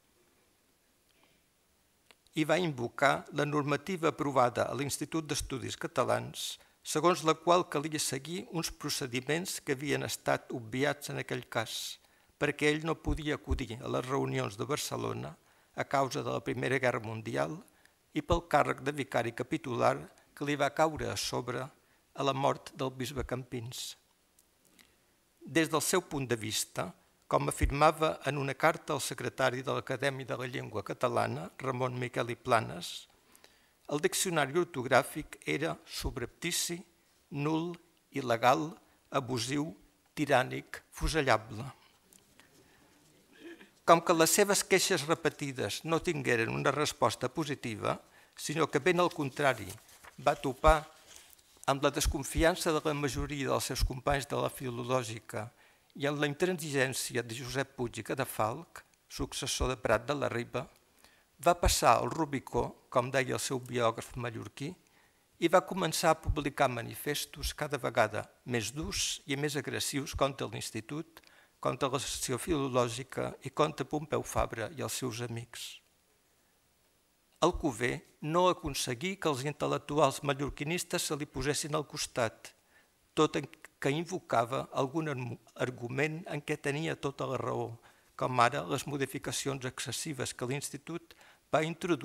i va invocar la normativa aprovada a l'Institut d'Estudis Catalans, segons la qual calia seguir uns procediments que havien estat obviats en aquell cas, perquè ell no podia acudir a les reunions de Barcelona a causa de la Primera Guerra Mundial i pel càrrec de vicari capitular que li va caure a sobre a la mort del bisbe Campins. Des del seu punt de vista, com afirmava en una carta al secretari de l'Acadèmia de la Llengua Catalana, Ramon Miquel i Planes, el diccionari ortogràfic era subreptici, nul, il·legal, abusiu, tirànic, fusellable. Com que les seves queixes repetides no tingueren una resposta positiva, sinó que ben al contrari va topar amb la desconfiança de la majoria dels seus companys de la filològica i amb la intransigència de Josep Puig i Cadafalch, successor de Prat de la Riba, va passar el Rubicó, com deia el seu biògraf mallorquí, i va començar a publicar manifestos cada vegada més durs i més agressius contra l'Institut, contra la secció filològica i contra Pompeu Fabra i els seus amics. Alcover no aconseguí que els intel·lectuals mallorquinistes se li posessin al costat, tot que invocava algun argument en què tenia tota la raó, com ara les modificacions excessives que l'Institut va introduir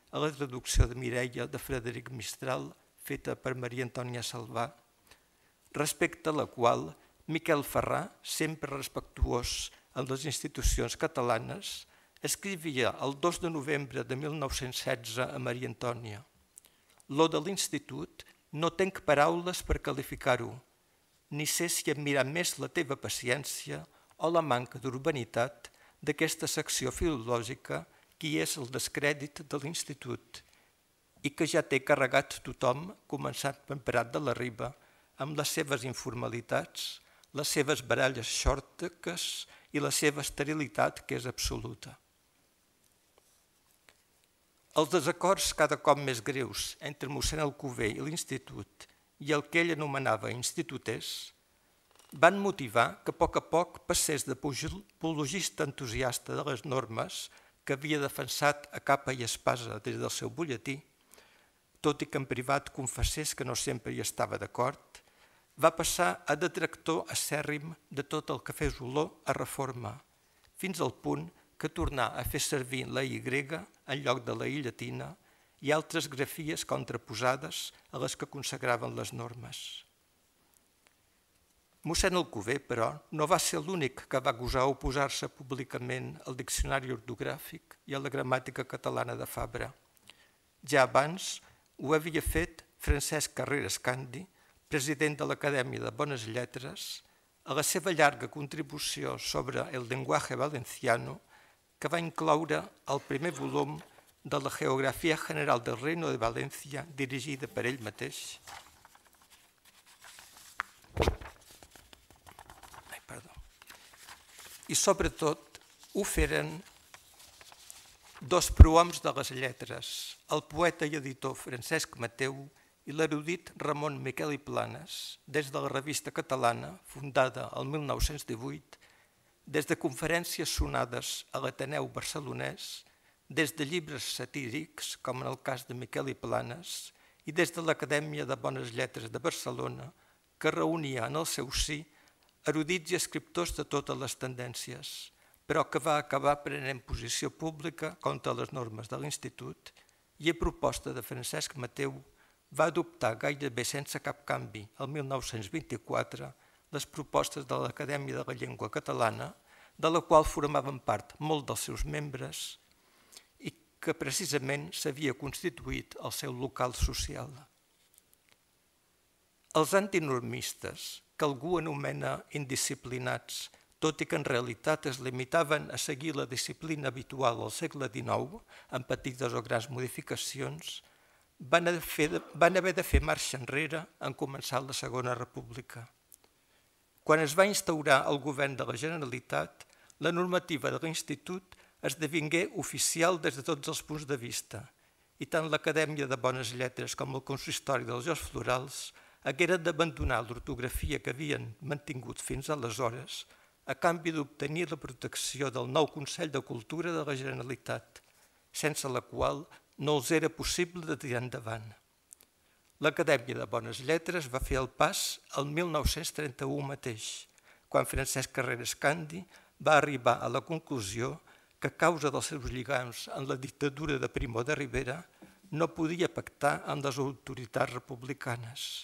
a la traducció de Mireia de Frederic Mistral, feta per Maria Antònia Salvà, respecte a la qual Miquel Ferrà, sempre respectuós amb les institucions catalanes, escrivia el dos de novembre de mil nou-cents setze a Maria Antònia: «Lo de l'institut no tenc paraules per qualificar-ho, ni sé si admirar més la teva paciència o la manca d'urbanitat d'aquesta secció filològica que és el descrèdit de l'institut i que ja té carregat tothom, començant per Prat de la Riba, amb les seves informalitats, les seves baralles xòrtiques i la seva esterilitat, que és absoluta». Els desacords cada cop més greus entre mossèn Alcover i l'institut i el que ell anomenava instituters van motivar que a poc a poc passés d'apologista entusiasta de les normes que havia defensat a capa i espasa des del seu butlletí, tot i que en privat confessés que no sempre hi estava d'acord, va passar a detractor acèrrim de tot el que fes olor a reforma, fins al punt que tornà a fer servir la I grega en lloc de la I llatina i altres grafies contraposades a les que consagraven les normes. Mossèn Alcover, però, no va ser l'únic que va gosar oposar-se públicament al diccionari ortogràfic i a la gramàtica catalana de Fabra. Ja abans ho havia fet Francesc Carreras Candi, president de l'Acadèmia de Bones Lletres, a la seva llarga contribució sobre el lenguaje valenciano, que va incloure el primer volum de la Geografia General del Reino de València, dirigida per ell mateix. Ai, perdó. I sobretot ho feren dos prohoms de les lletres, el poeta i editor Francesc Mateu i l'erudit Ramon Miquel i Planes, des de la Revista Catalana, fundada el mil nou-cents divuit, des de conferències sonades a l'Ateneu barcelonès, des de llibres satírics, com en el cas de Miquel i Planes, i des de l'Acadèmia de Bones Lletres de Barcelona, que reunia en el seu si erudits i escriptors de totes les tendències, però que va acabar prenent posició pública contra les normes de l'Institut i a proposta de Francesc Mateu va adoptar gairebé sense cap canvi el mil nou-cents vint-i-quatre les propostes de l'Acadèmia de la Llengua Catalana, de la qual formaven part molts dels seus membres i que precisament s'havia constituït el seu local social. Els antinormistes, que algú anomena indisciplinats, tot i que en realitat es limitaven a seguir la disciplina habitual al segle dinou, amb petites o grans modificacions, van haver de fer marxa enrere en començar la Segona República. Quan es va instaurar el govern de la Generalitat, la normativa de l'Institut esdevingué oficial des de tots els punts de vista i tant l'Acadèmia de Bones Lletres com el Consistori dels Jocs Florals hagueren d'abandonar l'ortografia que havien mantingut fins aleshores a canvi d'obtenir la protecció del nou Consell de Cultura de la Generalitat, sense la qual no els era possible de tirar endavant. L'Acadèmia de Bones Lletres va fer el pas el mil nou-cents trenta-u mateix, quan Francesc Carreras Candi va arribar a la conclusió que a causa dels seus lligams en la dictadura de Primo de Rivera no podia pactar amb les autoritats republicanes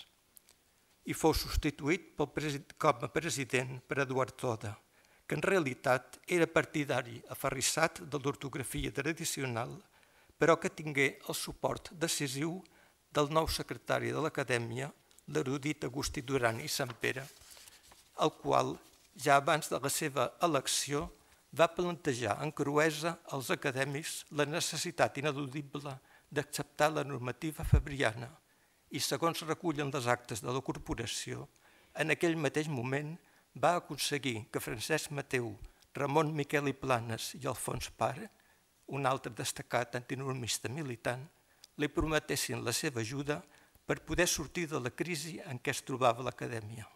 i fou substituït com a president per Eduard Toda, que en realitat era partidari aferrissat de l'ortografia tradicional, però que tingué el suport decisiu del nou secretari de l'Acadèmia, l'erudit Agustí Duran i Sampere, el qual, ja abans de la seva elecció, va plantejar en cruesa als acadèmics la necessitat ineludible d'acceptar la normativa fabriana i, segons recullen les actes de la corporació, en aquell mateix moment va aconseguir que Francesc Mateu, Ramon Miquel i Planes i Alfons Pare, un altre destacat antinormista militant, li prometessin la seva ajuda per poder sortir de la crisi en què es trobava l'Acadèmia.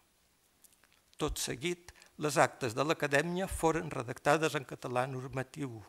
Tot seguit, les actes de l'Acadèmia foren redactades en català normatiu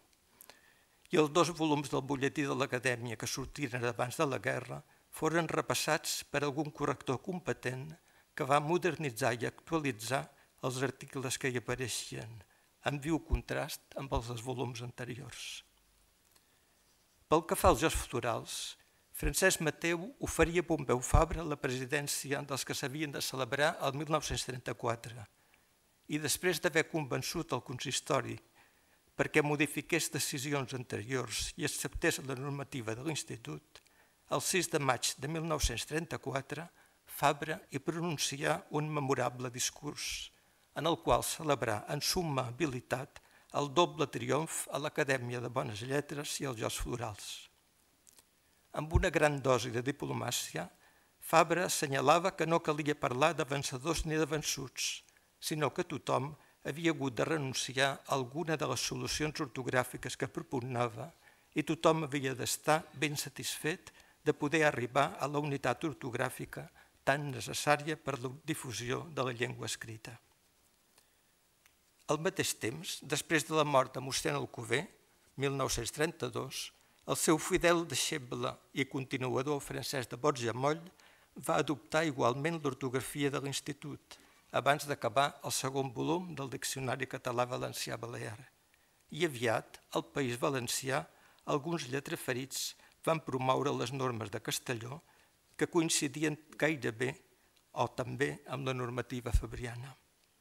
i els dos volums del butlletí de l'Acadèmia que sortiren abans de la guerra foren repassats per algun corrector competent que va modernitzar i actualitzar els articles que hi apareixien, en viu contrast amb els dels volums anteriors. Pel que fa als Jocs Florals, Francesc Mateu oferia a Pompeu Fabra la presidència dels que s'havien de celebrar el mil nou-cents trenta-quatre i després d'haver convençut el consistori perquè modifiqués decisions anteriors i acceptés la normativa de l'Institut, el sis de maig de mil nou-cents trenta-quatre Fabra hi pronuncià un memorable discurs en el qual celebrà en summa habilitat el doble triomf a l'Acadèmia de Bones Lletres i als Jocs Florals. Amb una gran dosi de diplomàcia, Fabra assenyalava que no calia parlar de vencedors ni de vençuts, sinó que tothom havia hagut de renunciar a alguna de les solucions ortogràfiques que propugnava i tothom havia d'estar ben satisfet de poder arribar a la unitat ortogràfica tan necessària per la difusió de la llengua escrita. Al mateix temps, després de la mort de mossèn Alcover, mil nou-cents trenta-dos, el seu fidel deixeble i continuador Francesc de Borja Moll va adoptar igualment l'ortografia de l'Institut, abans d'acabar el segon volum del Diccionari Català-Valencià-Balear. I aviat, al País Valencià, alguns lletraferits van promoure les normes de Castelló que coincidien gairebé o també amb la normativa fabriana.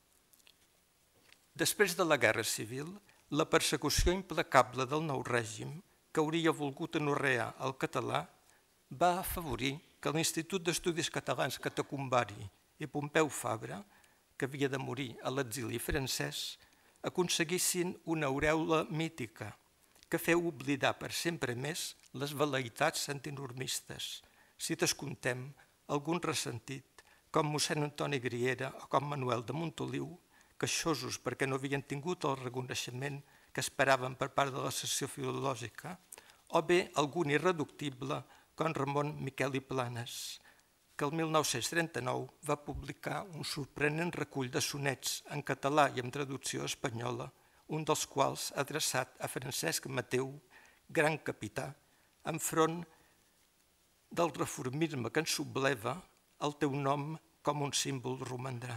Després de la Guerra Civil, la persecució implacable del nou règim, que hauria volgut anorrear el català, va afavorir que l'Institut d'Estudis Catalans Catacumbari i Pompeu Fabra, que havia de morir a l'exili francès, aconseguissin una aurèola mítica que feu oblidar per sempre més les vel·leïtats antinormistes, si descomptem algun ressentit, com mossèn Antoni Griera o com Manuel de Montoliu, queixosos perquè no havien tingut el reconeixement que esperaven per part de la secció filològica, o bé algun irreductible com Ramon Miquel i Planes, que el mil nou-cents trenta-nou va publicar un sorprenent recull de sonets en català i amb traducció espanyola, un dels quals adreçat a Francesc Mateu, gran capità, enfront del reformisme que ens subleva, el teu nom com un símbol romandrà.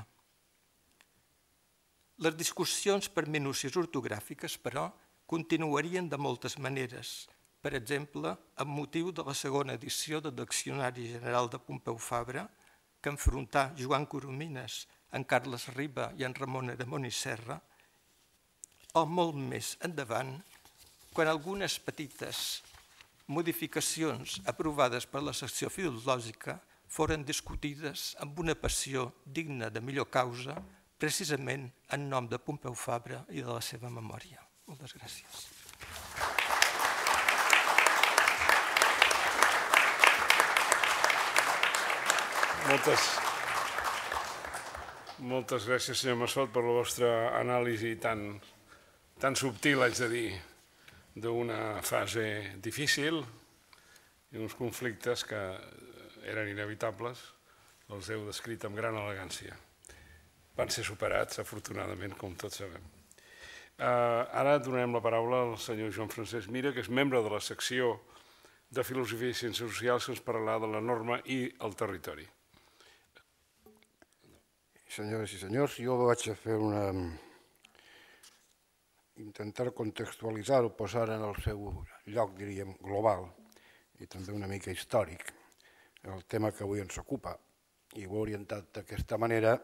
Les discussions per minúcies ortogràfiques, però, continuarien de moltes maneres, per exemple, amb motiu de la segona edició del Diccionari General de Pompeu Fabra, que enfrontà Joan Coromines, en Carles Riba i en Ramon Aramon i Serra, o molt més endavant, quan algunes petites modificacions aprovades per la secció filològica foren discutides amb una passió digna de millor causa, precisament en nom de Pompeu Fabra i de la seva memòria. Moltes gràcies. Moltes, moltes gràcies, senyor Massot, per la vostra anàlisi tan, tan subtil, haig de dir, d'una fase difícil i uns conflictes que eren inevitables, els heu descrit amb gran elegància. Van ser superats, afortunadament, com tots sabem. Ara donem la paraula al senyor Joan Francesc Mira, que és membre de la secció de Filosofia i Ciències Socials, que ens parlarà de la norma i el territori. Senyores i senyors, jo vaig a fer una... intentar contextualitzar-ho, posar en el seu lloc, diríem, global i també una mica històric, el tema que avui ens ocupa. I ho he orientat d'aquesta manera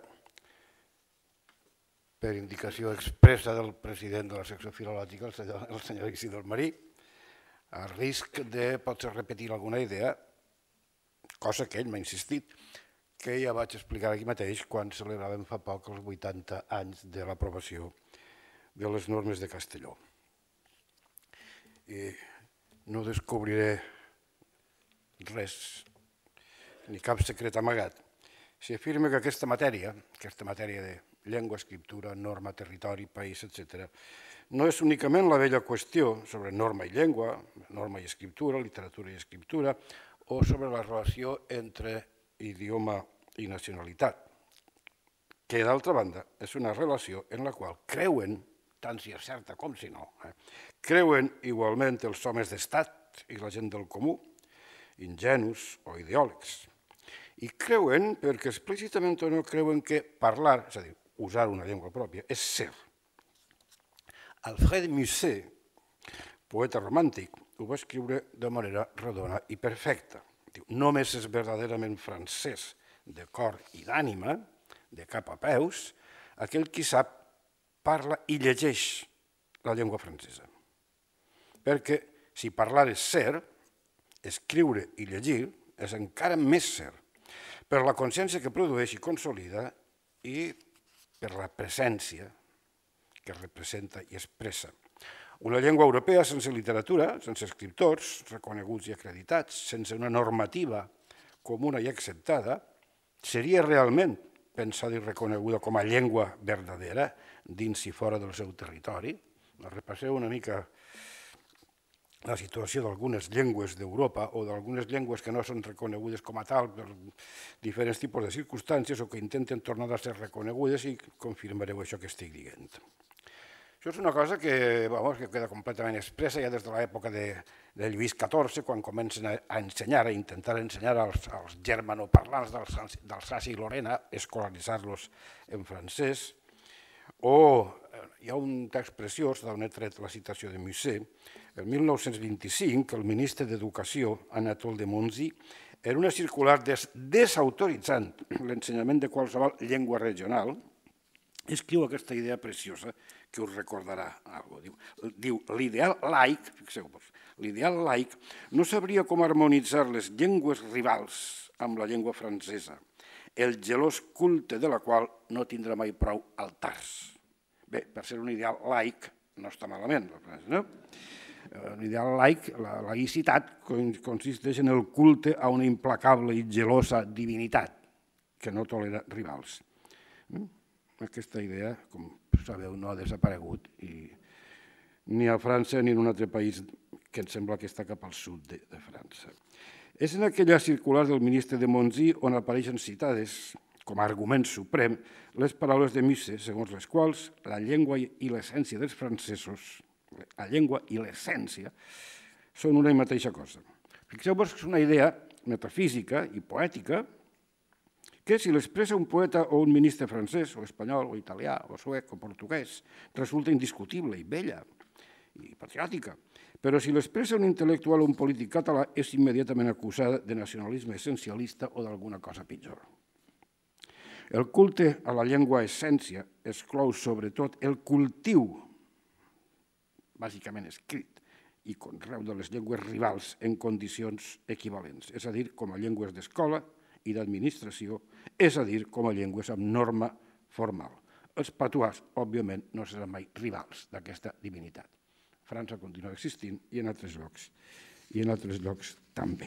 per indicació expressa del president de la secció filològica, el senyor Isidor Marí, a risc de potser repetir alguna idea, cosa que ell m'ha insistit, que ja vaig explicar aquí mateix quan celebràvem fa poc els vuitanta anys de l'aprovació de les normes de Castelló. I no descobriré res, ni cap secret amagat. Si afirma que aquesta matèria, aquesta matèria de llengua, escriptura, norma, territori, país, etcètera, no és únicament la vella qüestió sobre norma i llengua, norma i escriptura, literatura i escriptura, o sobre la relació entre idioma i nacionalitat, que d'altra banda és una relació en la qual creuen, tant si és certa com si no, creuen igualment els homes d'estat i la gent del comú, ingenus o ideòlegs. I creuen perquè explícitament o no creuen que parlar, és a dir, usar una llengua pròpia, és ser. Alfred Musset, poeta romàntic, ho va escriure de manera redona i perfecta. Diu, només és verdaderament francès de cor i d'ànima, de cap a peus, aquell qui sap, parla i llegeix la llengua francesa. Perquè si parlar és ser, escriure i llegir és encara més ser, per la consciència que produeix i consolida i per la presència que representa i expressa. Una llengua europea sense literatura, sense escriptors reconeguts i acreditats, sense una normativa comuna i acceptada, seria realment pensada i reconeguda com a llengua verdadera dins i fora del seu territori. Repasseu una mica la situació d'algunes llengües d'Europa o d'algunes llengües que no són reconegudes com a tal per diferents tipus de circumstàncies o que intenten tornar a ser reconegudes i confirmareu això que estic dient. Això és una cosa que, vamos, que queda completament expressa ja des de l'època de, de Lluís catorze, quan comencen a, a ensenyar, a intentar ensenyar als, als germanoparlants d'Alsàcia i Lorena, escolaritzar-los en francès. O hi ha un text preciós d'on he tret la citació de Musset. El mil nou-cents vint-i-cinc, el ministre d'Educació, Anatole de Monzy, era una circular des, desautoritzant l'ensenyament de qualsevol llengua regional, escriu aquesta idea preciosa que us recordarà alguna cosa. Diu, l'ideal laic, fixeu-vos, l'ideal laic no sabria com harmonitzar les llengües rivals amb la llengua francesa, el gelós culte de la qual no tindrà mai prou altars. Bé, per ser un ideal laic no està malament, no? L'ideal laic, la laïcitat, consisteix en el culte a una implacable i gelosa divinitat que no tolera rivals. Aquesta idea, com sabeu, no ha desaparegut ni a França ni en un altre país que em sembla que està cap al sud de França. És en aquella circular del ministre de Monzy on apareixen citades com a argument suprem les paraules de Musset, segons les quals la llengua i l'essència dels francesos, la llengua i l'essència, són una i mateixa cosa. Fixeu-vos que és una idea metafísica i poètica que si l'expressa un poeta o un ministre francès, o espanyol, o italià, o suec, o portuguès, resulta indiscutible i bella i patriòtica. Però si l'expressa un intel·lectual o un polític català, és immediatament acusada de nacionalisme essencialista o d'alguna cosa pitjor. El culte a la llengua essència exclou sobretot el cultiu, bàsicament escrit, i conreu de les llengües rivals en condicions equivalents, és a dir, com a llengües d'escola i d'administració, és a dir, com a llengües amb norma formal. Els patuars, òbviament, no seran mai rivals d'aquesta divinitat. França continua existint i en altres llocs, i en altres llocs també.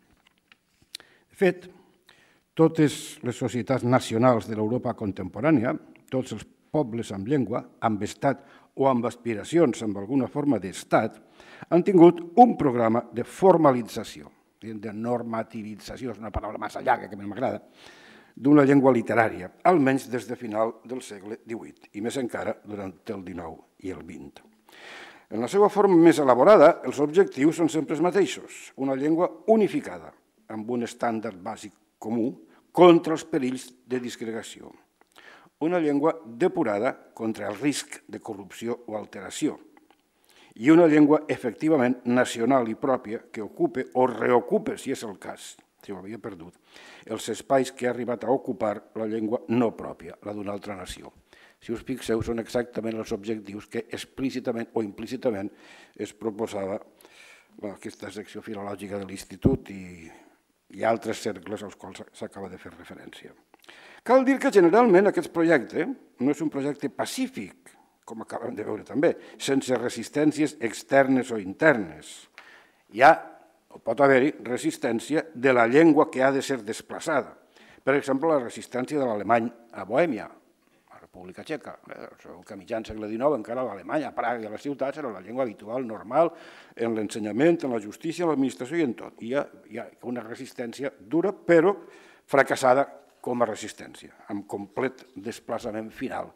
De fet, totes les societats nacionals de l'Europa contemporània, tots els pobles amb llengua, amb estat o amb aspiracions amb alguna forma d'estat, han tingut un programa de formalització, de normativització, és una paraula massa llarga que m'agrada, d'una llengua literària, almenys des de final del segle divuit, i més encara durant el dinou i el vint. En la seva forma més elaborada, els objectius són sempre els mateixos, una llengua unificada, amb un estàndard bàsic comú contra els perills de disgregació, una llengua depurada contra el risc de corrupció o alteració, i una llengua efectivament nacional i pròpia que ocupe o reocupe, si és el cas, si ho havia perdut, els espais que ha arribat a ocupar la llengua no pròpia, la d'una altra nació. Si us fixeu, són exactament els objectius que explícitament o implícitament es proposava aquesta secció filològica de l'Institut i altres cercles als quals s'acaba de fer referència. Cal dir que generalment aquest projecte no és un projecte pacífic, com acabem de veure també, sense resistències externes o internes. Hi ha, o pot haver-hi, resistència de la llengua que ha de ser desplaçada. Per exemple, la resistència de l'alemany a Bohèmia, a la República Txeca. Sabeu que a mitjan segle dinou encara l'alemany a Praga i a les ciutats era la llengua habitual, normal, en l'ensenyament, en la justícia, en l'administració i en tot. Hi ha una resistència dura, però fracassada com a resistència, amb complet desplaçament final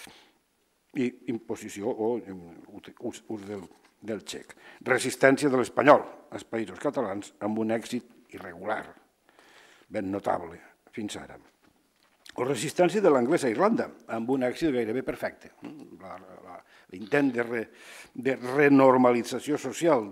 i imposició o ús del txec. Resistència de l'espanyol als països catalans amb un èxit irregular, ben notable fins ara. O resistència de l'anglès a Irlanda amb un èxit gairebé perfecte. l'intent de renormalització social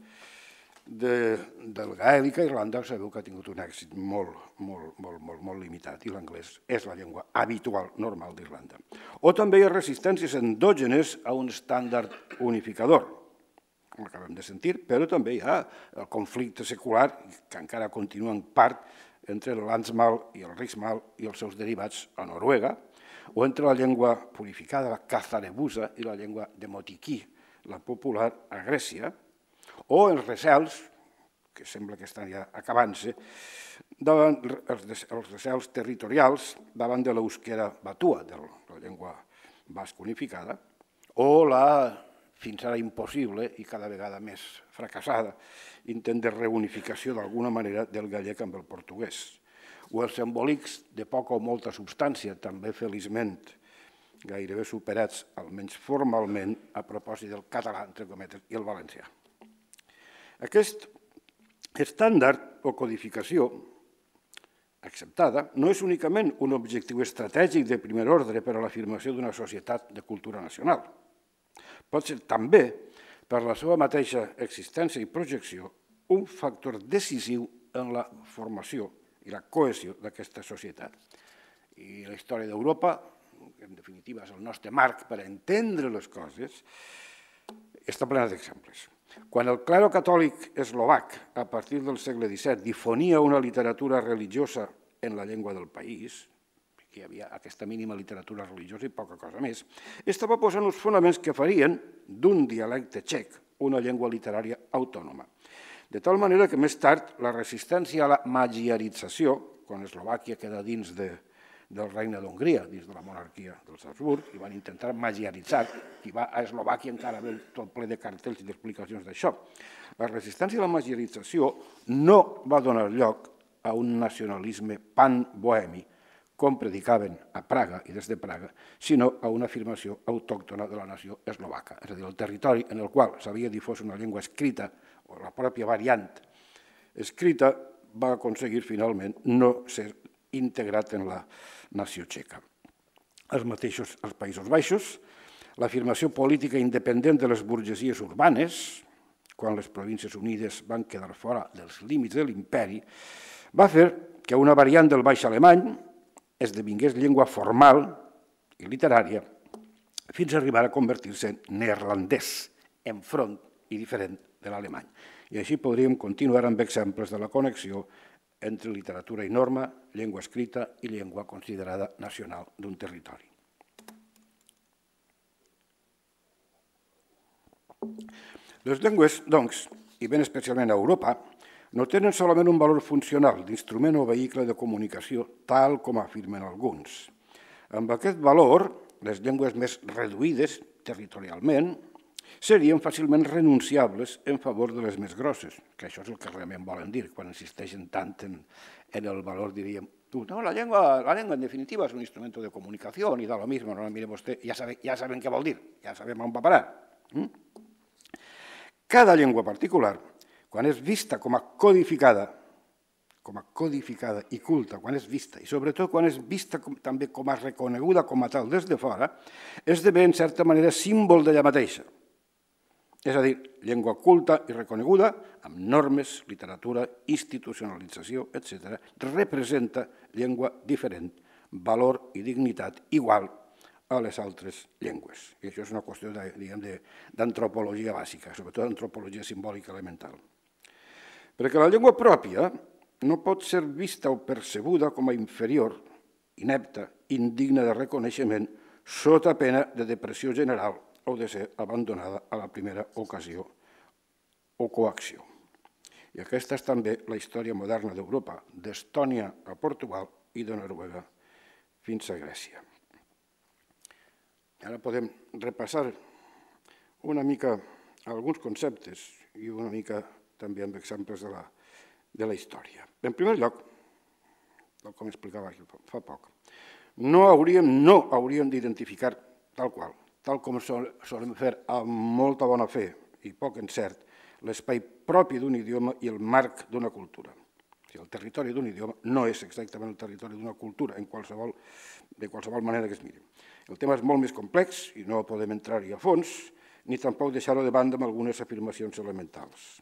del gaèlic a Irlanda, sabeu que ha tingut un èxit molt, molt, molt, molt limitat, i l'anglès és la llengua habitual, normal d'Irlanda. O també hi ha resistències endògenes a un estàndard unificador, com acabem de sentir, però també hi ha el conflicte secular, que encara continua en part, entre el Landsmal i el Riksmal i els seus derivats a Noruega, o entre la llengua purificada, la cazarebusa, i la llengua demotiquí, la popular a Grècia, o els recels, que sembla que estan ja acabant-se, els recels territorials davant de l'euskera batua, de la llengua basca unificada, o la, fins ara impossible i cada vegada més fracassada, intent de reunificació d'alguna manera del gallec amb el portuguès, o els embolics de poca o molta substància, també feliçment gairebé superats, almenys formalment, a propòsit del català, entre cometes, i el valencià. Aquest estàndard o codificació acceptada no és únicament un objectiu estratègic de primer ordre per a l'afirmació d'una societat de cultura nacional. Pot ser també, per la seva mateixa existència i projecció, un factor decisiu en la formació i la cohesió d'aquesta societat. I la història d'Europa, que en definitiva és el nostre marc per entendre les coses, està plena d'exemples. Quan el clero catòlic eslovac, a partir del segle disset, difonia una literatura religiosa en la llengua del país, hi havia aquesta mínima literatura religiosa i poca cosa més, estava posant els fonaments que farien d'un dialecte txec una llengua literària autònoma. De tal manera que més tard la resistència a la magiarització, quan Eslovàquia queda dins del regne d'Hongria, dins de la monarquia dels Habsburg, i van intentar magiaritzar, qui va a Eslovàquia encara ve tot ple de cartells i d'explicacions d'això. La resistència a la magiarització no va donar lloc a un nacionalisme pan-bohemi, com predicaven a Praga i des de Praga, sinó a una afirmació autòctona de la nació eslovaca, és a dir, el territori en el qual s'havia difós una llengua escrita, o la pròpia variant escrita, va aconseguir finalment no ser integrat en la nació txeca. Els mateixos als Països Baixos, l'afirmació política independent de les burgesies urbanes, quan les Províncies Unides van quedar fora dels límits de l'imperi, va fer que una variant del baix alemany esdevingués llengua formal i literària fins a arribar a convertir-se en neerlandès, enfront i diferent de l'alemany. I així podríem continuar amb exemples de la connexió entre literatura i norma, llengua escrita i llengua considerada nacional d'un territori. Les llengües, doncs, i ben especialment a Europa, no tenen solament un valor funcional d'instrument o vehicle de comunicació, tal com afirmen alguns. Amb aquest valor, les llengües més reduïdes territorialment serien fàcilment renunciables en favor de les més grosses, que això és el que realment volen dir quan insisteixen tant en el valor, diríem, no, la llengua en definitiva és un instrument de comunicació i da lo mismo, no, mire vostè, ja saben què vol dir, ja sabem on va parar. Cada llengua particular, quan és vista com a codificada, com a codificada i culta, quan és vista, i sobretot quan és vista també com a reconeguda com a tal des de fora, esdevé en certa manera símbol d'ella mateixa. És a dir, llengua culta i reconeguda, amb normes, literatura, institucionalització, etcètera, representa llengua diferent, valor i dignitat igual a les altres llengües. I això és una qüestió d'antropologia bàsica, sobretot d'antropologia simbòlica elemental. Perquè la llengua pròpia no pot ser vista o percebuda com a inferior, inepta, indigna de reconeixement, sota pena de depressió general o de ser abandonada a la primera ocasió o coacció. I aquesta és també la història moderna d'Europa, d'Estònia a Portugal i de Noruega fins a Grècia. Ara podem repassar una mica alguns conceptes i una mica també amb exemples de la història. En primer lloc, com explicava fa poc, no hauríem d'identificar tal qual, tal com solem fer amb molta bona fe i poc encert, l'espai propi d'un idioma i el marc d'una cultura. El territori d'un idioma no és exactament el territori d'una cultura, de qualsevol manera que es miri. El tema és molt més complex i no podem entrar-hi a fons, ni tampoc deixar-ho de banda amb algunes afirmacions elementals.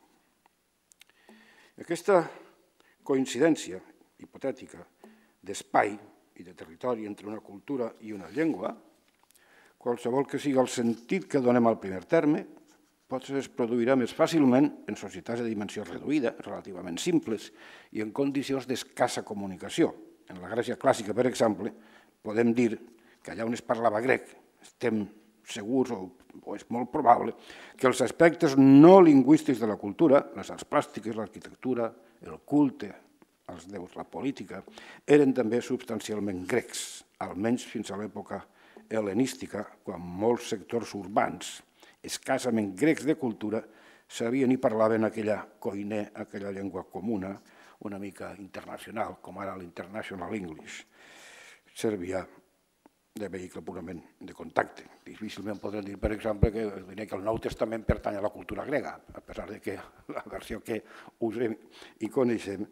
Aquesta coincidència hipotètica d'espai i de territori entre una cultura i una llengua, qualsevol que sigui el sentit que donem al primer terme, potser es produirà més fàcilment en societats de dimensió reduïda, relativament simples, i en condicions d'escassa comunicació. En la Grècia clàssica, per exemple, podem dir que allà on es parlava grec, estem segurs o és molt probable que els aspectes no lingüístics de la cultura, les arts plàstiques, l'arquitectura, el culte, els déus, la política, eren també substancialment grecs, almenys fins a l'època hel·lenística, quan molts sectors urbans, escassament grecs de cultura, sabien i parlaven aquella koiné, aquella llengua comuna, una mica internacional, com ara l'International English. Servia de vehicle purament de contacte. Difícilment podrem dir, per exemple, que el Nou Testament pertany a la cultura grega, a pesar que la versió que usem i coneixem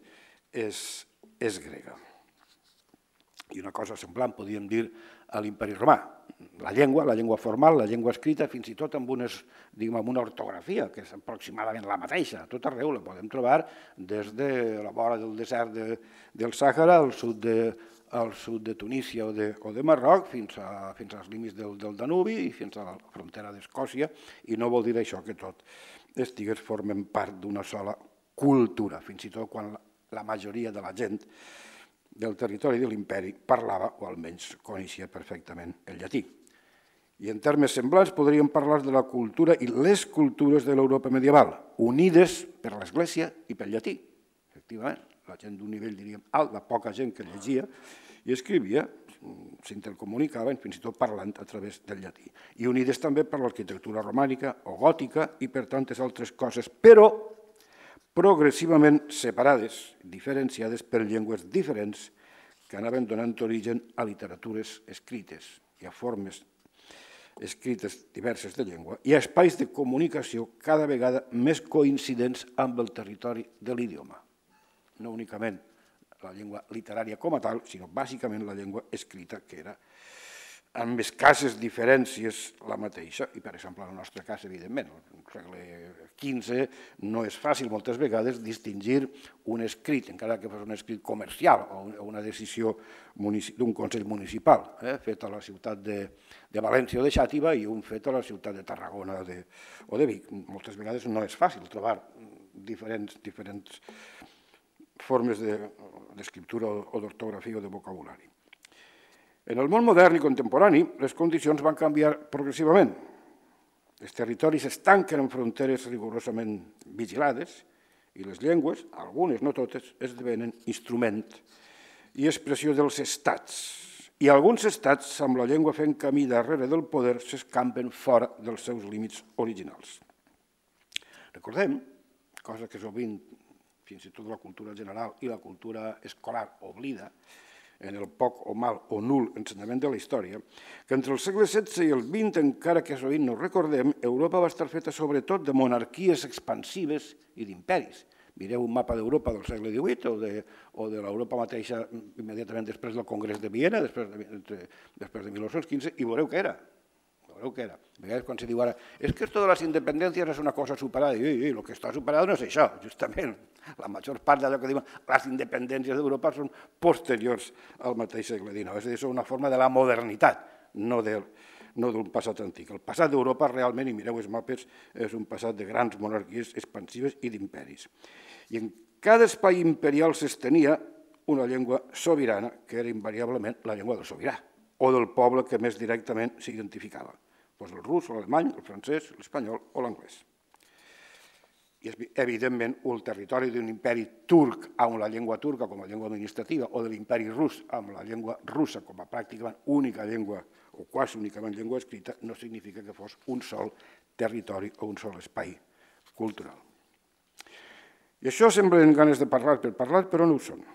és grega. I una cosa semblant podríem dir a l'Imperi Romà. La llengua, la llengua formal, la llengua escrita, fins i tot amb una ortografia, que és aproximadament la mateixa. A tot arreu la podem trobar des de la vora del desert del Sàhara al sud de Tunísia o de Marroc, fins als límits del Danubi i fins a la frontera d'Escòcia, i no vol dir això que tot estigués formant part d'una sola cultura, fins i tot quan la majoria de la gent del territori de l'imperi parlava, o almenys coneixia perfectament el llatí. I en termes semblants podríem parlar de la cultura i les cultures de l'Europa medieval, unides per l'Església i pel llatí. Efectivament, la gent d'un nivell, diríem, alt, la poca gent que llegia i escrivia, s'intercomunicaven, fins i tot parlant a través del llatí. I unides també per l'arquitectura romànica o gòtica i per tantes altres coses, però progressivament separades, diferenciades per llengües diferents que anaven donant origen a literatures escrites i a formes escrites diverses de llengua i a espais de comunicació cada vegada més coincidents amb el territori de l'idioma. No únicament la llengua literària com a tal, sinó bàsicament la llengua escrita, que era amb escasses diferències la mateixa, i per exemple en el nostre cas, evidentment, en el segle quinze no és fàcil moltes vegades distingir un escrit, encara que fos un escrit comercial o una decisió d'un Consell Municipal, fet a la ciutat de València o de Xàtiva i un fet a la ciutat de Tarragona o de Vic. Moltes vegades no és fàcil trobar diferents formes d'escriptura o d'ortografia o de vocabulari. En el món modern i contemporani, les condicions van canviar progressivament. Els territoris es tanquen en fronteres rigorosament vigilades i les llengües, algunes, no totes, esdevenen instrument i expressió dels estats. I alguns estats, amb la llengua fent camí darrere del poder, s'escampen fora dels seus límits originals. Recordem, cosa que sovint, fins i tot la cultura general i la cultura escolar oblida, en el poc o mal o nul ensenyament de la història, que entre el segle setze i el vint, encara que sovint no ho recordem, Europa va estar feta sobretot de monarquies expansives i d'imperis. Mireu un mapa d'Europa del segle divuit o de l'Europa mateixa immediatament després del Congrés de Viena, després de mil nou-cents quinze, i veureu què era. Veureu què era. A vegades quan se diu ara, és que esto de les independències és una cosa superada, i el que està superat no és això, justament. La major part d'allò que diuen les independències d'Europa són posteriors al mateix segle dinou. És a dir, són una forma de la modernitat, no d'un passat antic. El passat d'Europa realment, i mireu els mapes, és un passat de grans monarquies expansives i d'imperis. I en cada espai imperial s'estenia una llengua sobirana, que era invariablement la llengua del sobirà, o del poble que més directament s'identificava. Doncs el rus, l'alemany, el francès, l'espanyol o l'anglès. I, evidentment, el territori d'un imperi turc amb la llengua turca com a llengua administrativa o de l'imperi rus amb la llengua russa com a pràcticament única llengua o quasi únicament llengua escrita no significa que fos un sol territori o un sol espai cultural. I això semblen ganes de parlar per parlar, però no ho són.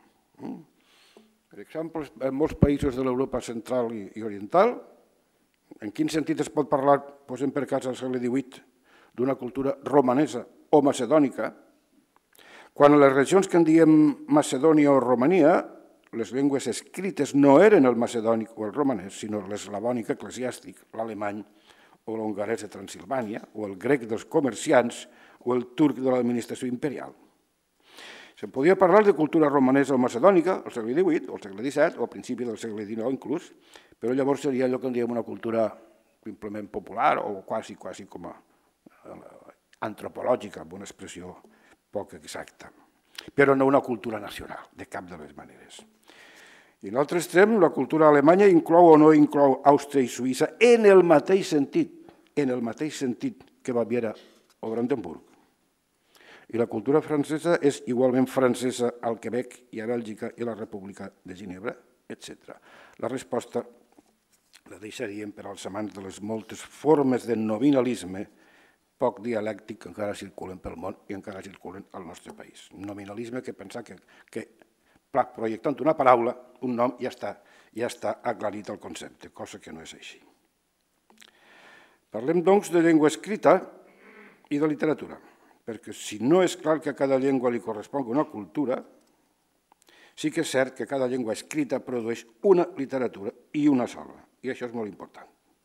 Per exemple, en molts països de l'Europa central i oriental, en quin sentit es pot parlar, posem per cas al segle divuit, d'una cultura romanesa o macedònica, Quan a les regions que en diem Macedònia o Romania, les llengües escrites no eren el macedònic o el romanès, sinó l'eslavònic eclesiàstic, l'alemany o l'hongarès de Transilvània, o el grec dels comerciants o el turc de l'administració imperial. Se'n podia parlar de cultura romanesa o macedònica al segle divuit, o al segle disset, o a principi del segle dinou inclús, però llavors seria allò que en diem una cultura simplement popular o quasi, quasi com a antropològica, amb una expressió poc exacta, però no una cultura nacional, de cap de les maneres. I en l'altre extrem, la cultura alemanya inclou o no inclou Àustria i Suïssa en el mateix sentit, en el mateix sentit que Baviera o Brandenburg. I la cultura francesa és igualment francesa al Quebec i a Bèlgica i a la República de Ginebra, etcètera. La resposta la deixaríem per als amants de les moltes formes de nominalisme poc dialèctic que encara circulen pel món i encara circulen al nostre país. Nominalisme que pensar que, que projectant una paraula, un nom, ja està, ja està aclarit el concepte, cosa que no és així. Parlem, doncs, de llengua escrita i de literatura, perquè si no és clar que a cada llengua li correspongui una cultura, sí que és cert que cada llengua escrita produeix una literatura i una sola, i això és molt important.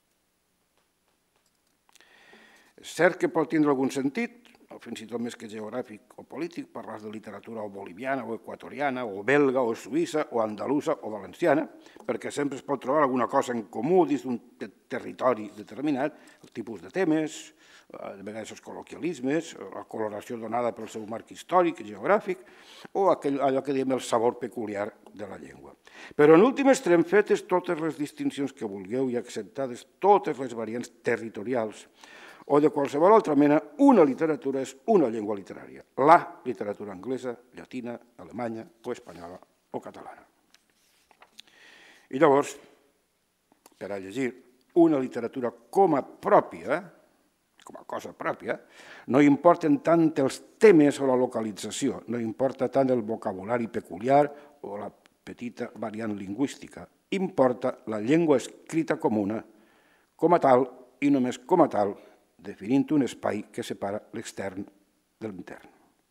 És cert que pot tindre algun sentit, o fins i tot més que geogràfic o polític, parlar de literatura o boliviana, o equatoriana, o belga, o suïssa, o andalusa, o valenciana, perquè sempre es pot trobar alguna cosa en comú dins d'un territori determinat, el tipus de temes, de vegades els col·loquialismes, la coloració donada pel seu marc històric i geogràfic, o allò que diem el sabor peculiar de la llengua. Però en últim extrem, fetes totes les distincions que vulgueu i acceptades totes les variants territorials, o de qualsevol altra mena, una literatura és una llengua literària. La literatura anglesa, llatina, alemanya, o espanyola, o catalana. I llavors, per a llegir una literatura com a pròpia, com a cosa pròpia, no importen tant els temes o la localització, no importa tant el vocabulari peculiar o la petita variant lingüística, importa la llengua escrita comuna, com a tal, i només com a tal, definint un espai que separa l'extern de l'intern.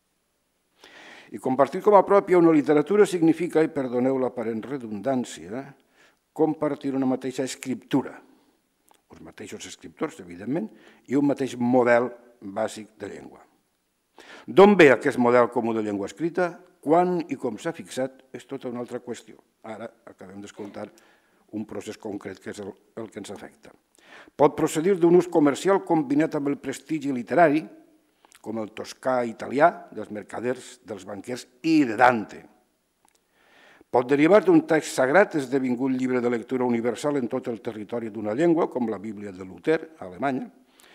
I compartir com a pròpia una literatura significa, i perdoneu l'aparent redundància, compartir una mateixa escriptura, els mateixos escriptors, evidentment, i un mateix model bàsic de llengua. D'on ve aquest model comú de llengua escrita? Quan i com s'ha fixat és tota una altra qüestió. Ara acabem d'escoltar un procés concret que és el, el que ens afecta. Pot procedir d'un ús comercial combinat amb el prestigi literari, com el toscà italià, dels mercaders, dels banquers i de Dante. Pot derivar d'un text sagrat esdevingut llibre de lectura universal en tot el territori d'una llengua, com la Bíblia de Luther, a Alemanya,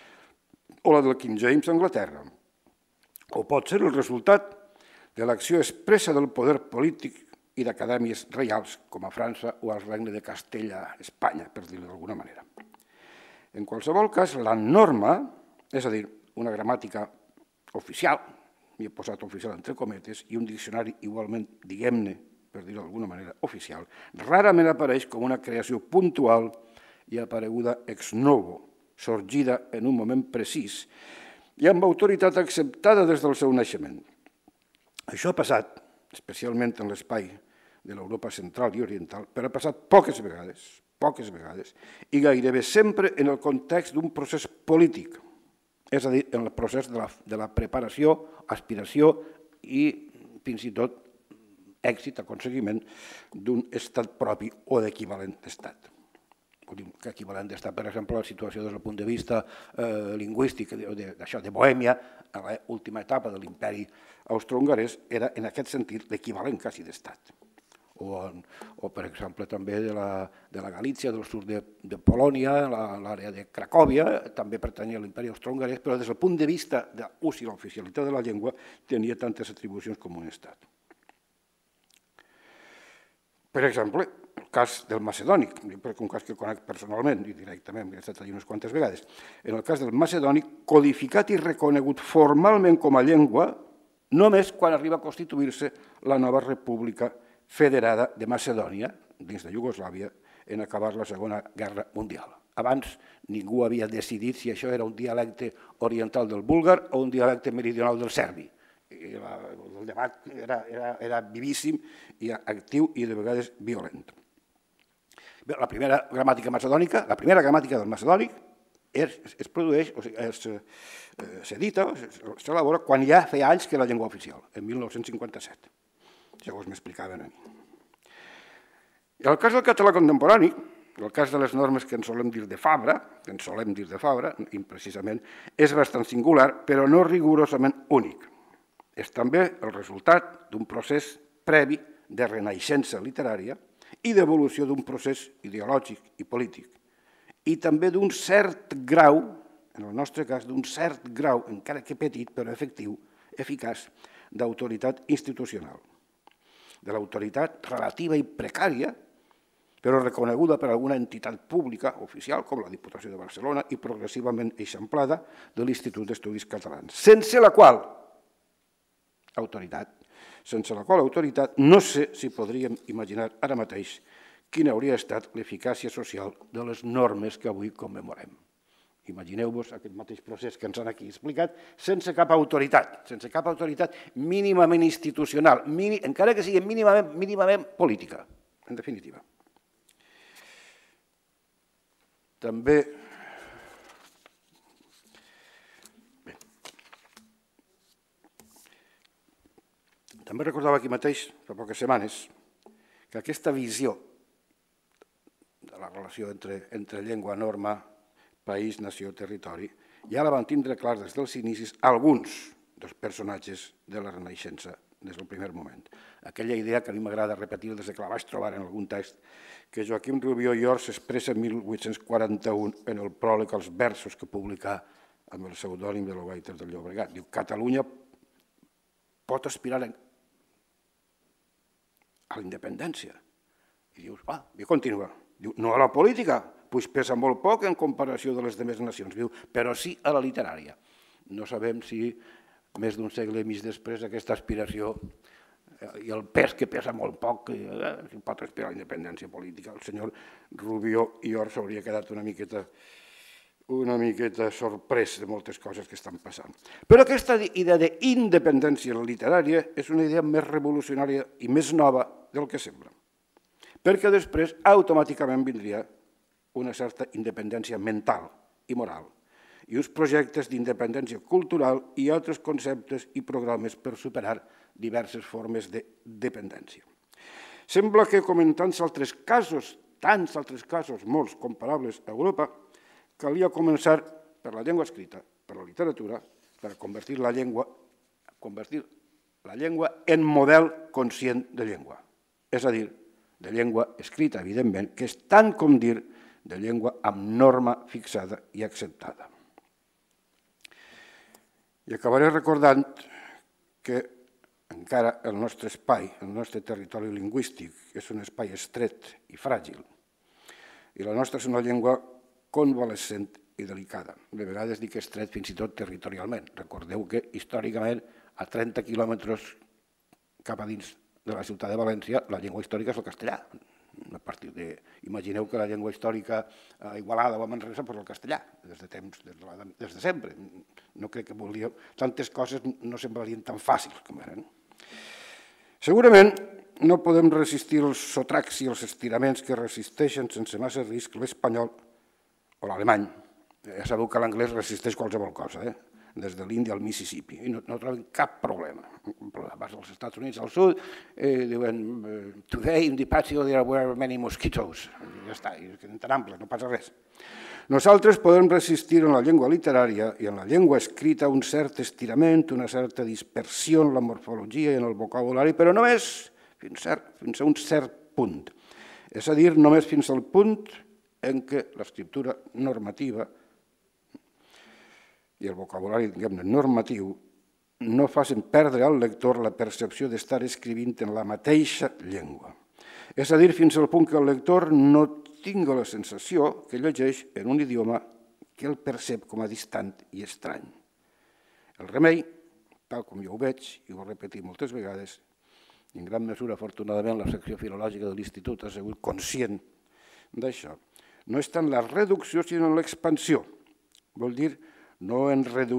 o la del King James, a Anglaterra. O pot ser el resultat de l'acció expressa del poder polític i d'acadèmies reials, com a França o al Regne de Castella, Espanya, per dir-ho d'alguna manera. En qualsevol cas, la norma, és a dir, una gramàtica oficial, m'hi he posat oficial entre cometes, i un diccionari igualment, diguem-ne, per dir-ho d'alguna manera, oficial, rarament apareix com una creació puntual i apareguda ex novo, sorgida en un moment precís i amb autoritat acceptada des del seu naixement. Això ha passat, especialment en l'espai de l'Europa central i oriental, però ha passat poques vegades, poques vegades, i gairebé sempre en el context d'un procés polític, és a dir, en el procés de la, de la preparació, aspiració i fins i tot èxit, aconseguiment d'un estat propi o d'equivalent d'estat. Que equivalent d'estat, per exemple, la situació des del punt de vista eh, lingüístic d'això, de Bohèmia, a l'última etapa de l'imperi austro-hongarès, era en aquest sentit l'equivalent quasi d'estat. O, o, per exemple, també de la, de la Galícia, del sud de, de Polònia, l'àrea de Cracòvia, també pertanyia a l'imperi austro-hongarès, però des del punt de vista de l'ús i l'oficialitat de la llengua tenia tantes atribucions com un estat. Per exemple, el cas del macedònic, perquè un cas que conec personalment i directament, he estat allà unes quantes vegades, en el cas del macedònic, codificat i reconegut formalment com a llengua només quan arriba a constituir-se la nova República Federada de Macedònia, dins de Iugoslàvia, en acabar la Segona Guerra Mundial. Abans ningú havia decidit si això era un dialecte oriental del búlgar o un dialecte meridional del serbi, el debat era vivíssim i actiu i de vegades violent. La primera gramàtica macedònica, la primera gramàtica del macedònic es produeix, s'edita, s'elabora quan ja feia anys que era la llengua oficial, en mil nou-cents cinquanta-set. Segons m'explicaven a mi. I en el cas del català contemporani, en el cas de les normes que en solem dir de Fabra, que en solem dir de Fabra, imprecisament, és bastant singular, però no rigorosament únic. És també el resultat d'un procés previ de renaixença literària i d'evolució d'un procés ideològic i polític, i també d'un cert grau, en el nostre cas, d'un cert grau, encara que petit, però efectiu, eficaç, d'autoritat institucional, de l'autoritat relativa i precària, però reconeguda per alguna entitat pública oficial, com la Diputació de Barcelona, i progressivament eixamplada de l'Institut d'Estudis Catalans, sense la qual autoritat, sense la qual autoritat no sé si podríem imaginar ara mateix quina hauria estat l'eficàcia social de les normes que avui commemorem. Imagineu-vos aquest mateix procés que ens han aquí explicat sense cap autoritat, sense cap autoritat mínimament institucional, encara que sigui mínimament política, en definitiva. També També recordava aquí mateix, fa poques setmanes, que aquesta visió de la relació entre llengua, norma, país, nació, territori, ja la van tindre clar des dels inicis alguns dels personatges de la Renaixença des del primer moment. Aquella idea que a mi m'agrada repetir des que la vaig trobar en algun text, que Joaquim Rubió i Ors expressa en mil vuit-cents quaranta-u en el pròleg als versos que publicà amb el pseudònim de l'Obaiter del Llobregat. Diu, Catalunya pot aspirar a la independència. I dius, va, i continua. Diu, no a la política, doncs pesa molt poc en comparació de les altres nacions, diu, però sí a la literària. No sabem si més d'un segle i mig després aquesta aspiració i el pes que pesa molt poc, si pot aspirar a la independència política. El senyor Rubió i Ors hauria quedat una miqueta una miqueta sorprès de moltes coses que estan passant. Però aquesta idea d'independència literària és una idea més revolucionària i més nova del que sembla, perquè després automàticament vindria una certa independència mental i moral i uns projectes d'independència cultural i altres conceptes i programes per superar diverses formes de dependència. Sembla que comentant altres casos, tants altres casos, molts comparables a Europa, calia començar per la llengua escrita, per la literatura, per convertir la llengua, convertir la llengua en model conscient de llengua. És a dir, de llengua escrita, evidentment, que és tant com dir de llengua amb norma fixada i acceptada. I acabaré recordant que encara el nostre espai, el nostre territori lingüístic, és un espai estret i fràgil. I la nostra és una llengua convalescent i delicada. De vegades dic estret fins i tot territorialment. Recordeu que històricament a trenta quilòmetres cap a dins de la ciutat de València la llengua històrica és el castellà. A partir de, imagineu que la llengua històrica a Igualada o a Manresa és el castellà, des de temps, des de sempre. No crec que volia, tantes coses no semblarien tan fàcils com eren. Segurament no podem resistir els sotracs i els estiraments que resisteixen sense massa risc l'espanyol o l'alemany. Ja sabeu que l'anglès resisteix qualsevol cosa, des de l'Índia al Mississippi, i no troben cap problema. Vas als Estats Units al sud, diuen today in the patio there were many mosquitoes. Ja està, queden tan amples, no passa res. Nosaltres podem resistir en la llengua literària i en la llengua escrita un cert estirament, una certa dispersió en la morfologia i en el vocabulari, però només fins a un cert punt. És a dir, només fins al punt en què l'escriptura normativa i el vocabulari normatiu no facin perdre al lector la percepció d'estar escrivint en la mateixa llengua. És a dir, fins al punt que el lector no tingui la sensació que llegeix en un idioma que el percep com a distant i estrany. El remei, tal com jo ho veig, i ho he repetit moltes vegades, i en gran mesura, afortunadament, la secció filològica de l'Institut ha sigut conscient d'això, no és tant la reducció sinó l'expansió. Vol dir no en reduir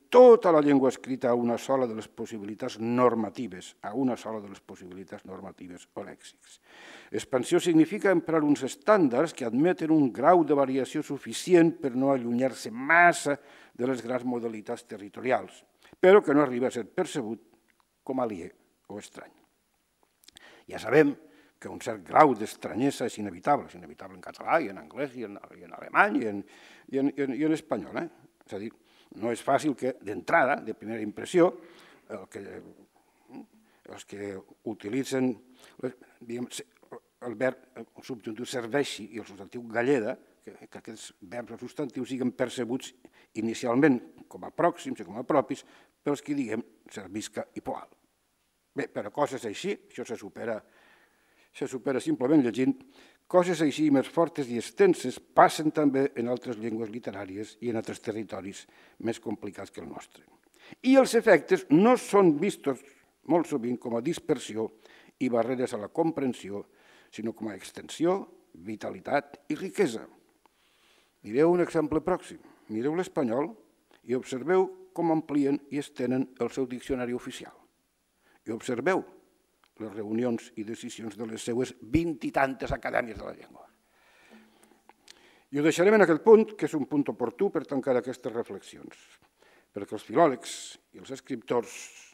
tota la llengua escrita a una sola de les possibilitats normatives, a una sola de les possibilitats normatives o lèxics. Expansió significa emprar uns estàndards que admeten un grau de variació suficient per no allunyar-se massa de les grans modalitats territorials, però que no arriba a ser percebut com aliè o estrany. Ja sabem que un cert grau d'estranyesa és inevitable, és inevitable en català i en anglès i en, i en alemany i en, i en, i en, i en espanyol. Eh? És a dir, no és fàcil que d'entrada, de primera impressió, el que, els que utilitzen diguem, el verb el subjuntiu serveixi i el substantiu galleda, que, que aquests verbs o substantius siguin percebuts inicialment com a pròxims i com a propis pels que diguem servisca i poal. Bé, però coses així, això se supera, se supera simplement llegint, coses així més fortes i extenses passen també en altres llengües literàries i en altres territoris més complicats que el nostre. I els efectes no són vistos molt sovint com a dispersió i barreres a la comprensió, sinó com a extensió, vitalitat i riquesa. Mireu un exemple pròxim. Mireu l'espanyol i observeu com amplien i estenen el seu diccionari oficial. I observeu les reunions i decisions de les seues vint i tantes acadèmies de la llengua. I ho deixarem en aquest punt, que és un punt oportú per tancar aquestes reflexions, perquè els filòlegs i els escriptors,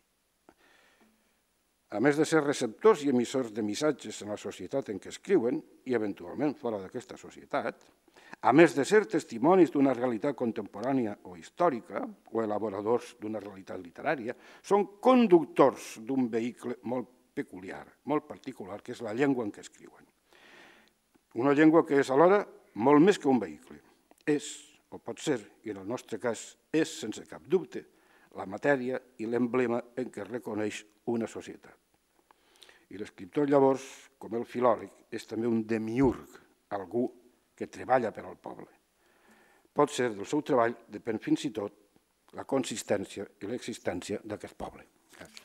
a més de ser receptors i emissors de missatges en la societat en què escriuen, i eventualment fora d'aquesta societat, a més de ser testimonis d'una realitat contemporània o històrica, o elaboradors d'una realitat literària, són conductors d'un vehicle molt peculiar, molt particular, que és la llengua en què escriuen. Una llengua que és alhora molt més que un vehicle. És, o pot ser, i en el nostre cas és, sense cap dubte, la matèria i l'emblema en què es reconeix una societat. I l'escriptor, llavors, com el filòleg, és també un demiurg, algú que treballa per al poble. Pot ser del seu treball, depèn fins i tot la consistència i l'existència d'aquest poble. Gràcies.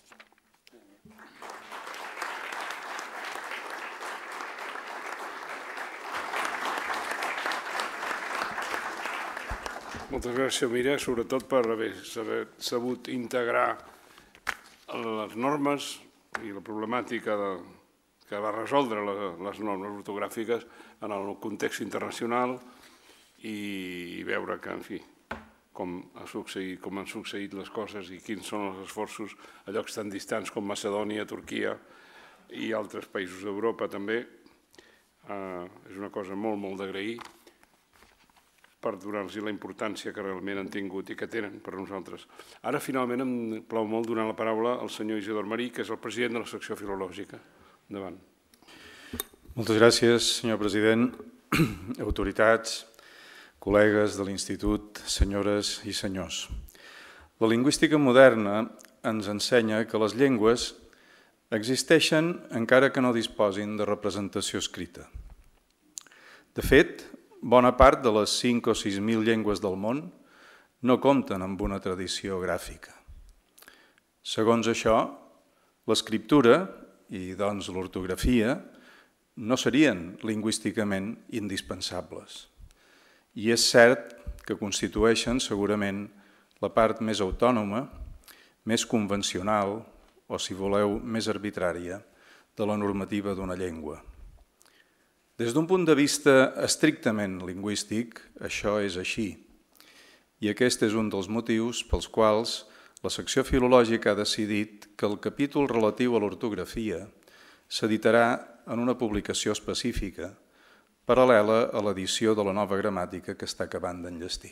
Moltes gràcies, Mira, sobretot per haver sabut integrar les normes i la problemàtica que va resoldre les normes ortogràfiques en el context internacional i veure que, en fi, com han succeït les coses i quins són els esforços a llocs tan distants com Macedònia, Turquia i altres països d'Europa també. És una cosa molt, molt d'agrair per donar-los la importància que realment han tingut i que tenen per nosaltres. Ara, finalment, em plau molt donar la paraula al senyor Isidor Marí, que és el president de la secció filològica. Endavant. Moltes gràcies, senyor president, autoritats, col·legues de l'Institut, senyores i senyors. La lingüística moderna ens ensenya que les llengües existeixen encara que no disposin de representació escrita. De fet, bona part de les cinc o sis mil llengües del món no compten amb una tradició gràfica. Segons això, l'escriptura i doncs l'ortografia no serien lingüísticament indispensables. I és cert que constitueixen segurament la part més autònoma, més convencional o, si voleu, més arbitrària de la normativa d'una llengua. Des d'un punt de vista estrictament lingüístic, això és així. I aquest és un dels motius pels quals la secció filològica ha decidit que el capítol relatiu a l'ortografia s'editarà en una publicació específica, paral·lela a l'edició de la nova gramàtica que està acabant d'enllestir.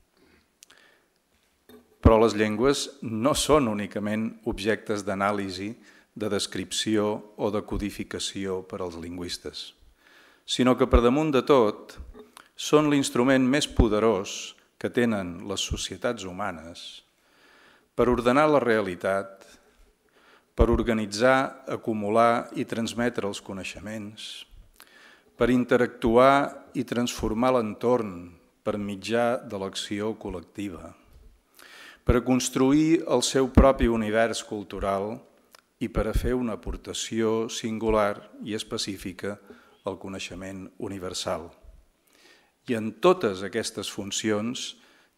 Però les llengües no són únicament objectes d'anàlisi, de descripció o de codificació per als lingüistes, sinó que per damunt de tot són l'instrument més poderós que tenen les societats humanes per ordenar la realitat, per organitzar, acumular i transmetre els coneixements, per interactuar i transformar l'entorn per mitjà de l'acció col·lectiva, per construir el seu propi univers cultural i per a fer una aportació singular i específica al coneixement universal. I en totes aquestes funcions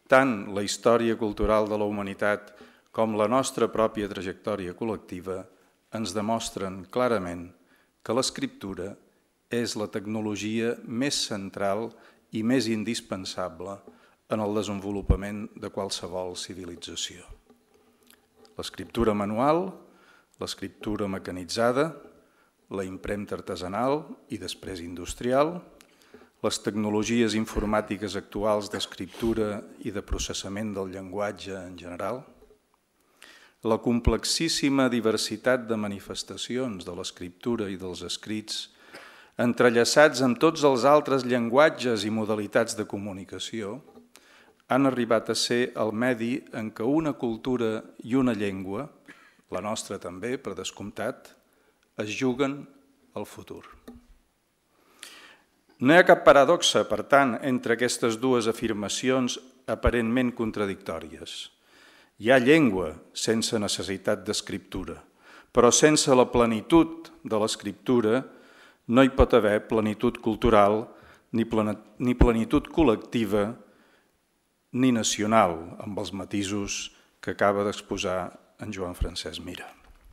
tant la història cultural de la humanitat com la nostra pròpia trajectòria col·lectiva ens demostren clarament que l'escriptura és la tecnologia més central i més indispensable en el desenvolupament de qualsevol civilització. L'escriptura manual, l'escriptura mecanitzada, la impremta artesanal i després industrial, les tecnologies informàtiques actuals d'escriptura i de processament del llenguatge en general, la complexíssima diversitat de manifestacions de l'escriptura i dels escrits entrellaçats amb tots els altres llenguatges i modalitats de comunicació, han arribat a ser el medi en què una cultura i una llengua, la nostra també, per descomptat, es juguen el futur. No hi ha cap paradoxa, per tant, entre aquestes dues afirmacions aparentment contradictòries. Hi ha llengua sense necessitat d'escriptura, però sense la plenitud de l'escriptura no hi pot haver plenitud cultural, ni plenitud col·lectiva, ni nacional, amb els matisos que acaba d'exposar en Joan Francesc Mira.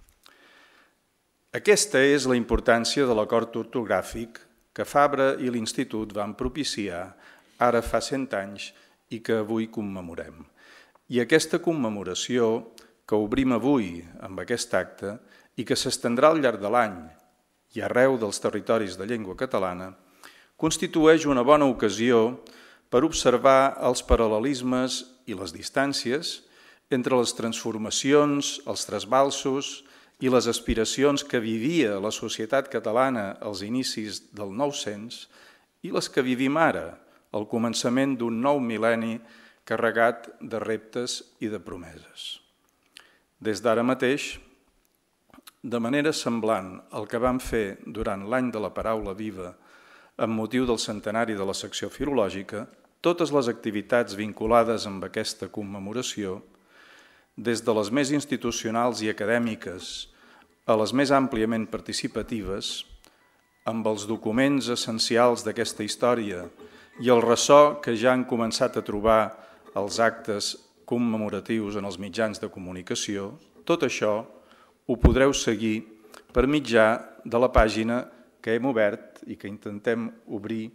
Aquesta és la importància de l'acord ortogràfic que Fabra i l'Institut van propiciar ara fa cent anys i que avui commemorem. I aquesta commemoració que obrim avui amb aquest acte i que s'estendrà al llarg de l'any i arreu dels territoris de llengua catalana, constitueix una bona ocasió per observar els paral·lelismes i les distàncies entre les transformacions, els trasbalsos i les aspiracions que vivia la societat catalana als inicis del nou-cents i les que vivim ara, al començament d'un nou mil·lenni carregat de reptes i de promeses. Des d'ara mateix, de manera semblant al que vam fer durant l'any de la paraula viva amb motiu del centenari de la secció filològica, totes les activitats vinculades amb aquesta commemoració, des de les més institucionals i acadèmiques a les més àmpliament participatives, amb els documents essencials d'aquesta història i el ressò que ja han començat a trobar els actes commemoratius en els mitjans de comunicació, tot això ho podreu seguir per mitjà de la pàgina que hem obert i que intentem obrir,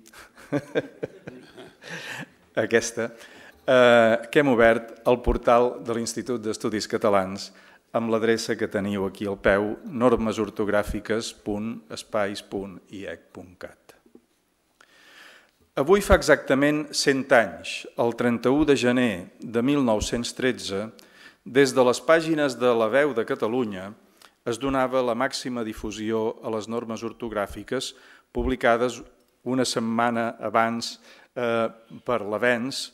aquesta, que hem obert al portal de l'Institut d'Estudis Catalans amb l'adreça que teniu aquí al peu, normesortogràfiques punt espais punt i e c punt cat. Avui fa exactament cent anys, el trenta-u de gener de mil nou-cents tretze, des de les pàgines de La Veu de Catalunya es donava la màxima difusió a les normes ortogràfiques publicades una setmana abans per l'avenç,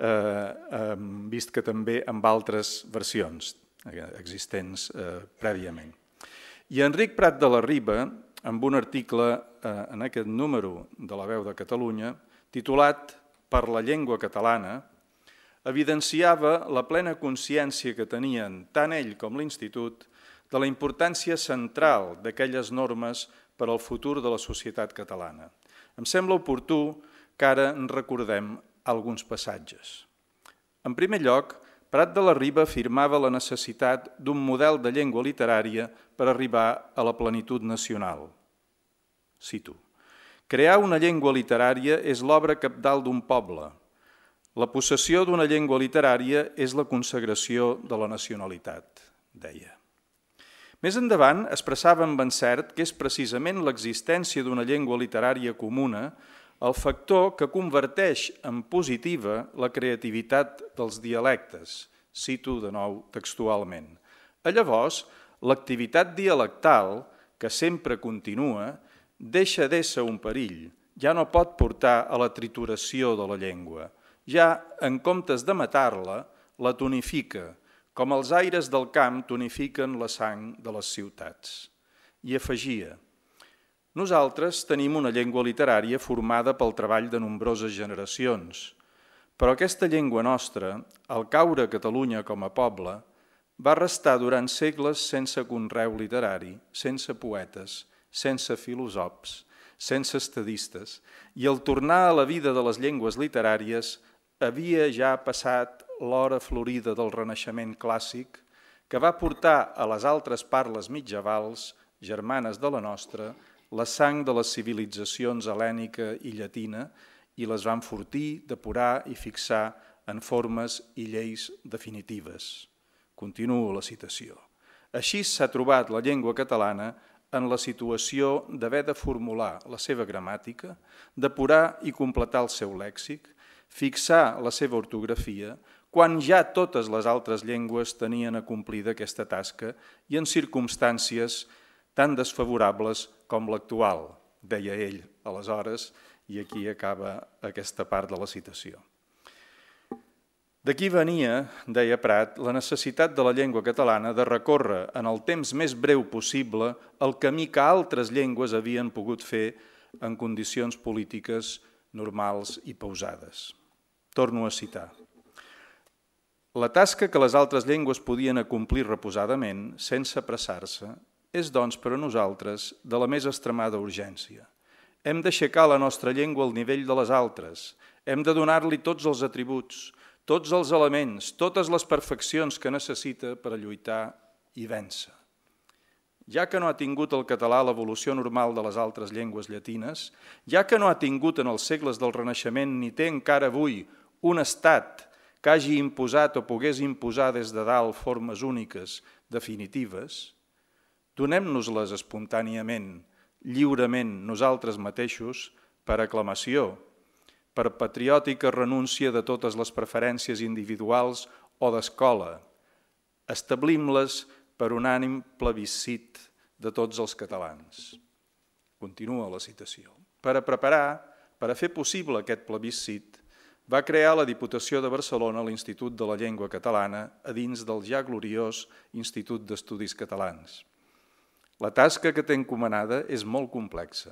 vist que també amb altres versions existents prèviament. I Enric Prat de la Riba, amb un article en aquest número de La Veu de Catalunya, titulat Per la llengua catalana, evidenciava la plena consciència que tenien tant ell com l'Institut de la importància central d'aquelles normes per al futur de la societat catalana. Em sembla oportú que ara en recordem alguns passatges. En primer lloc, Prat de la Riba afirmava la necessitat d'un model de llengua literària per arribar a la plenitud nacional. Cito: crear una llengua literària és l'obra cabdal d'un poble. La possessió d'una llengua literària és la consagració de la nacionalitat, deia. Més endavant expressava amb encert que és precisament l'existència d'una llengua literària comuna el factor que converteix en positiva la creativitat dels dialectes, cito de nou textualment. Llavors, l'activitat dialectal, que sempre continua, deixa d'ésser un perill, ja no pot portar a la trituració de la llengua, ja, en comptes de matar-la, la tonifica, com els aires del camp tonifiquen la sang de les ciutats. I afegia: nosaltres tenim una llengua literària formada pel treball de nombroses generacions, però aquesta llengua nostra, al caure a Catalunya com a poble, va restar durant segles sense conreu literari, sense poetes, sense filòsofs, sense estadistes, i al tornar a la vida de les llengües literàries havia ja passat l'hora florida del Renaixement clàssic que va portar a les altres parles mitjavals, germanes de la nostra, la sang de les civilitzacions hel·lènica i llatina i les va enfortir, depurar i fixar en formes i lleis definitives. Continuo la citació. Així s'ha trobat la llengua catalana en la situació d'haver de formular la seva gramàtica, depurar i completar el seu lèxic, fixar la seva ortografia, quan ja totes les altres llengües tenien acomplida aquesta tasca i en circumstàncies tan desfavorables com l'actual, deia ell aleshores, i aquí acaba aquesta part de la citació. D'aquí venia, deia Prat, la necessitat de la llengua catalana de recórrer en el temps més breu possible el camí que altres llengües havien pogut fer en condicions polítiques normals i pausades. Torno a citar. La tasca que les altres llengües podien acomplir reposadament, sense apressar-se, és, doncs, per a nosaltres de la més extremada urgència. Hem d'aixecar la nostra llengua al nivell de les altres, hem de donar-li tots els atributs, tots els elements, totes les perfeccions que necessita per a lluitar i vèncer. Ja que no ha tingut el català l'evolució normal de les altres llengües llatines, ja que no ha tingut en els segles del Renaixement ni té encara avui un estat que hagi imposat o pogués imposar des de dalt formes úniques, definitives, donem-nos-les espontàniament, lliurement nosaltres mateixos, per aclamació, per patriòtica renúncia de totes les preferències individuals o d'escola. Establim-les per unànim plebiscit de tots els catalans. Continua la citació. Per a preparar, per a fer possible aquest plebiscit, va crear la Diputació de Barcelona l'Institut de la Llengua Catalana a dins del ja gloriós Institut d'Estudis Catalans. La tasca que té encomanada és molt complexa.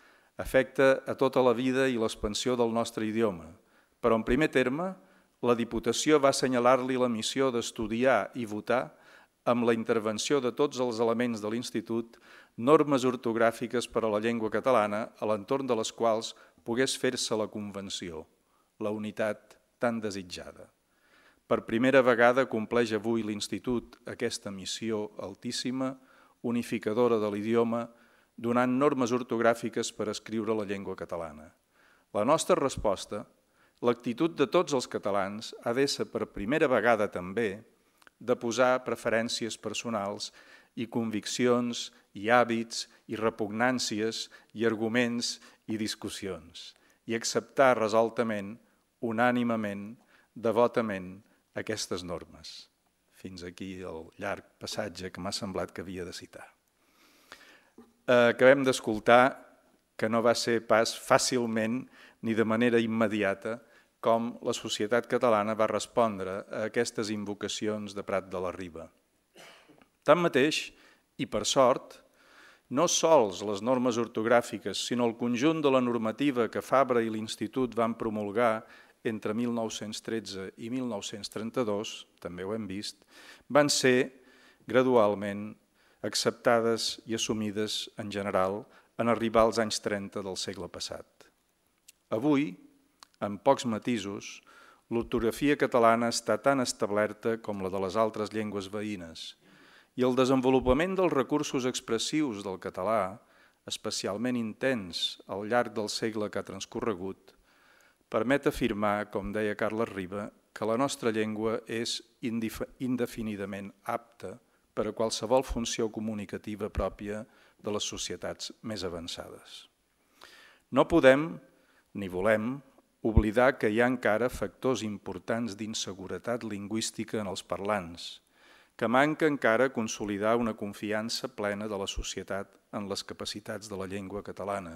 Afecta a tota la vida i l'expansió del nostre idioma, però en primer terme, la Diputació va assenyalar-li la missió d'estudiar i votar amb la intervenció de tots els elements de l'Institut normes ortogràfiques per a la llengua catalana a l'entorn de les quals pogués fer-se la convenció, la unitat tan desitjada. Per primera vegada compleix avui l'Institut aquesta missió altíssima, unificadora de l'idioma, donant normes ortogràfiques per escriure la llengua catalana. La nostra resposta, l'actitud de tots els catalans, ha d'ésser per primera vegada també de posar preferències personals i conviccions i hàbits i repugnàncies i arguments i discussions i acceptar resoltament, unànimament, devotament aquestes normes. Fins aquí el llarg passatge que m'ha semblat que havia de citar. Acabem d'escoltar que no va ser pas fàcilment ni de manera immediata com la societat catalana va respondre a aquestes invocacions de Prat de la Riba. Tanmateix, i per sort, no sols les normes ortogràfiques, sinó el conjunt de la normativa que Fabra i l'Institut van promulgar entre mil nou-cents tretze i mil nou-cents trenta-dos, també ho hem vist, van ser gradualment acceptades i assumides en general en arribar als anys trenta del segle passat. Avui, amb pocs matisos, l'ortografia catalana està tan establerta com la de les altres llengües veïnes i el desenvolupament dels recursos expressius del català, especialment intens al llarg del segle que ha transcorregut, permet afirmar, com deia Carles Riba, que la nostra llengua és indefinidament apta per a qualsevol funció comunicativa pròpia de les societats més avançades. No podem, ni volem, oblidar que hi ha encara factors importants d'inseguretat lingüística en els parlants, que manca encara consolidar una confiança plena de la societat en les capacitats de la llengua catalana.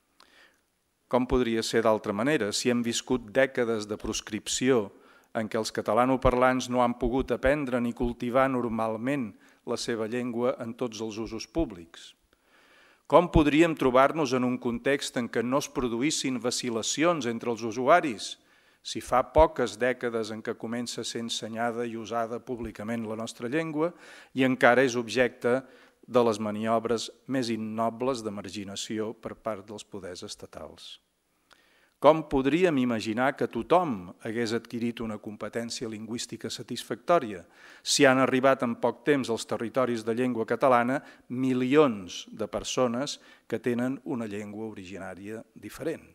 Com podria ser d'altra manera si hem viscut dècades de proscripció en què els catalanoparlants no han pogut aprendre ni cultivar normalment la seva llengua en tots els usos públics? Com podríem trobar-nos en un context en què no es produïssin vacil·lacions entre els usuaris, si fa poques dècades en què comença a ser ensenyada i usada públicament la nostra llengua i encara és objecte de les maniobres més innobles de marginació per part dels poders estatals? Com podríem imaginar que tothom hagués adquirit una competència lingüística satisfactòria si han arribat en poc temps als territoris de llengua catalana milions de persones que tenen una llengua originària diferent?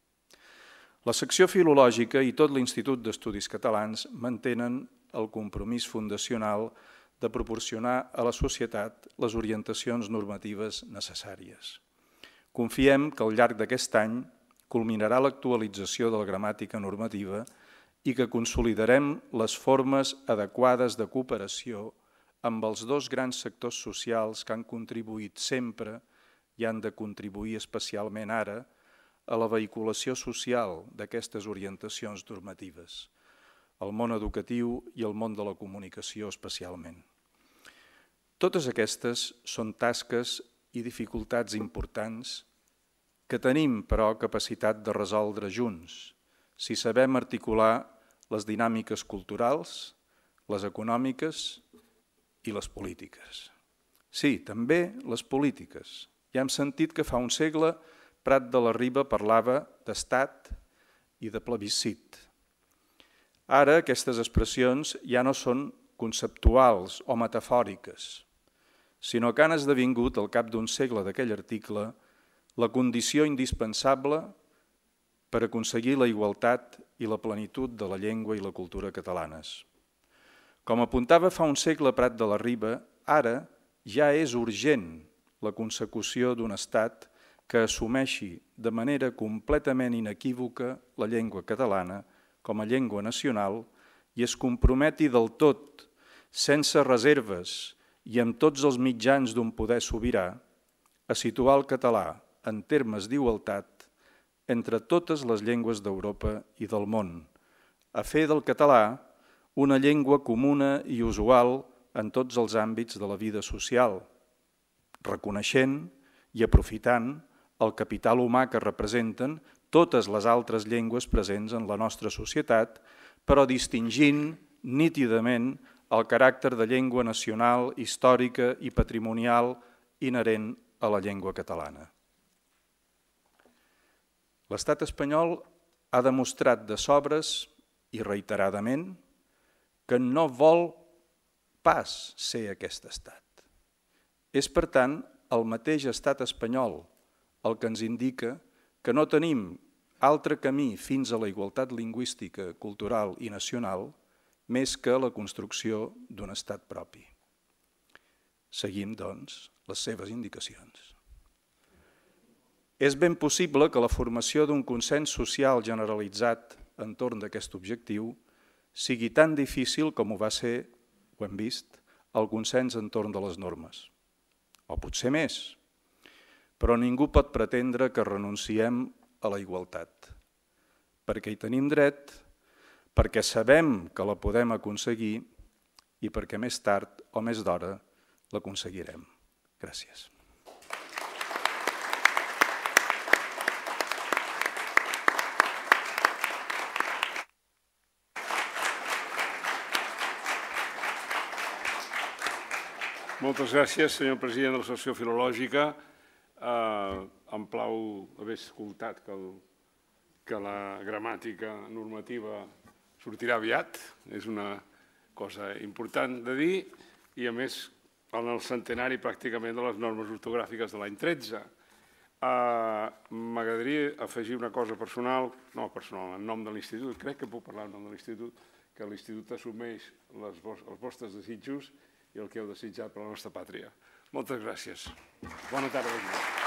La secció filològica i tot l'Institut d'Estudis Catalans mantenen el compromís fundacional de proporcionar a la societat les orientacions normatives necessàries. Confiem que al llarg d'aquest any culminarà l'actualització de la gramàtica normativa i que consolidarem les formes adequades de cooperació amb els dos grans sectors socials que han contribuït sempre i han de contribuir especialment ara a la vehiculació social d'aquestes orientacions normatives, el món educatiu i el món de la comunicació especialment. Totes aquestes són tasques i dificultats importants que tenim, però, capacitat de resoldre junts, si sabem articular les dinàmiques culturals, les econòmiques i les polítiques. Sí, també les polítiques. Ja hem sentit que fa un segle Prat de la Riba parlava d'estat i de plebiscit. Ara aquestes expressions ja no són conceptuals o metafòriques, sinó que han esdevingut al cap d'un segle d'aquell article la condició indispensable per aconseguir la igualtat i la plenitud de la llengua i la cultura catalanes. Com apuntava fa un segle Prat de la Riba, ara ja és urgent la consecució d'un estat que assumeixi de manera completament inequívoca la llengua catalana com a llengua nacional i es comprometi del tot, sense reserves i amb tots els mitjans d'un poder sobirà, a situar el català en termes d'igualtat entre totes les llengües d'Europa i del món, a fer del català una llengua comuna i usual en tots els àmbits de la vida social, reconeixent i aprofitant el capital humà que representen totes les altres llengües presents en la nostra societat, però distingint nítidament el caràcter de llengua nacional, històrica i patrimonial inherent a la llengua catalana. L'estat espanyol ha demostrat de sobres i reiteradament que no vol pas ser aquest estat. És, per tant, el mateix estat espanyol el que ens indica que no tenim altre camí fins a la igualtat lingüística, cultural i nacional més que la construcció d'un estat propi. Seguim, doncs, les seves indicacions. És ben possible que la formació d'un consens social generalitzat entorn d'aquest objectiu sigui tan difícil com ho va ser, ho hem vist, el consens entorn de les normes. O potser més, però ningú pot pretendre que renunciem a la igualtat, perquè hi tenim dret, perquè sabem que la podem aconseguir i perquè més tard o més d'hora l'aconseguirem. Gràcies. Moltes gràcies, senyor president de la Secció Filològica. Em plau haver escoltat que la gramàtica normativa sortirà aviat. És una cosa important de dir i, a més, en el centenari pràcticament de les normes ortogràfiques de l'any tretze. M'agradaria afegir una cosa personal, no personal, en nom de l'Institut, crec que puc parlar en nom de l'Institut, que l'Institut assumeix els vostres desitjos i el que heu desitjat per a la nostra pàtria. Moltes gràcies. Bona tarda.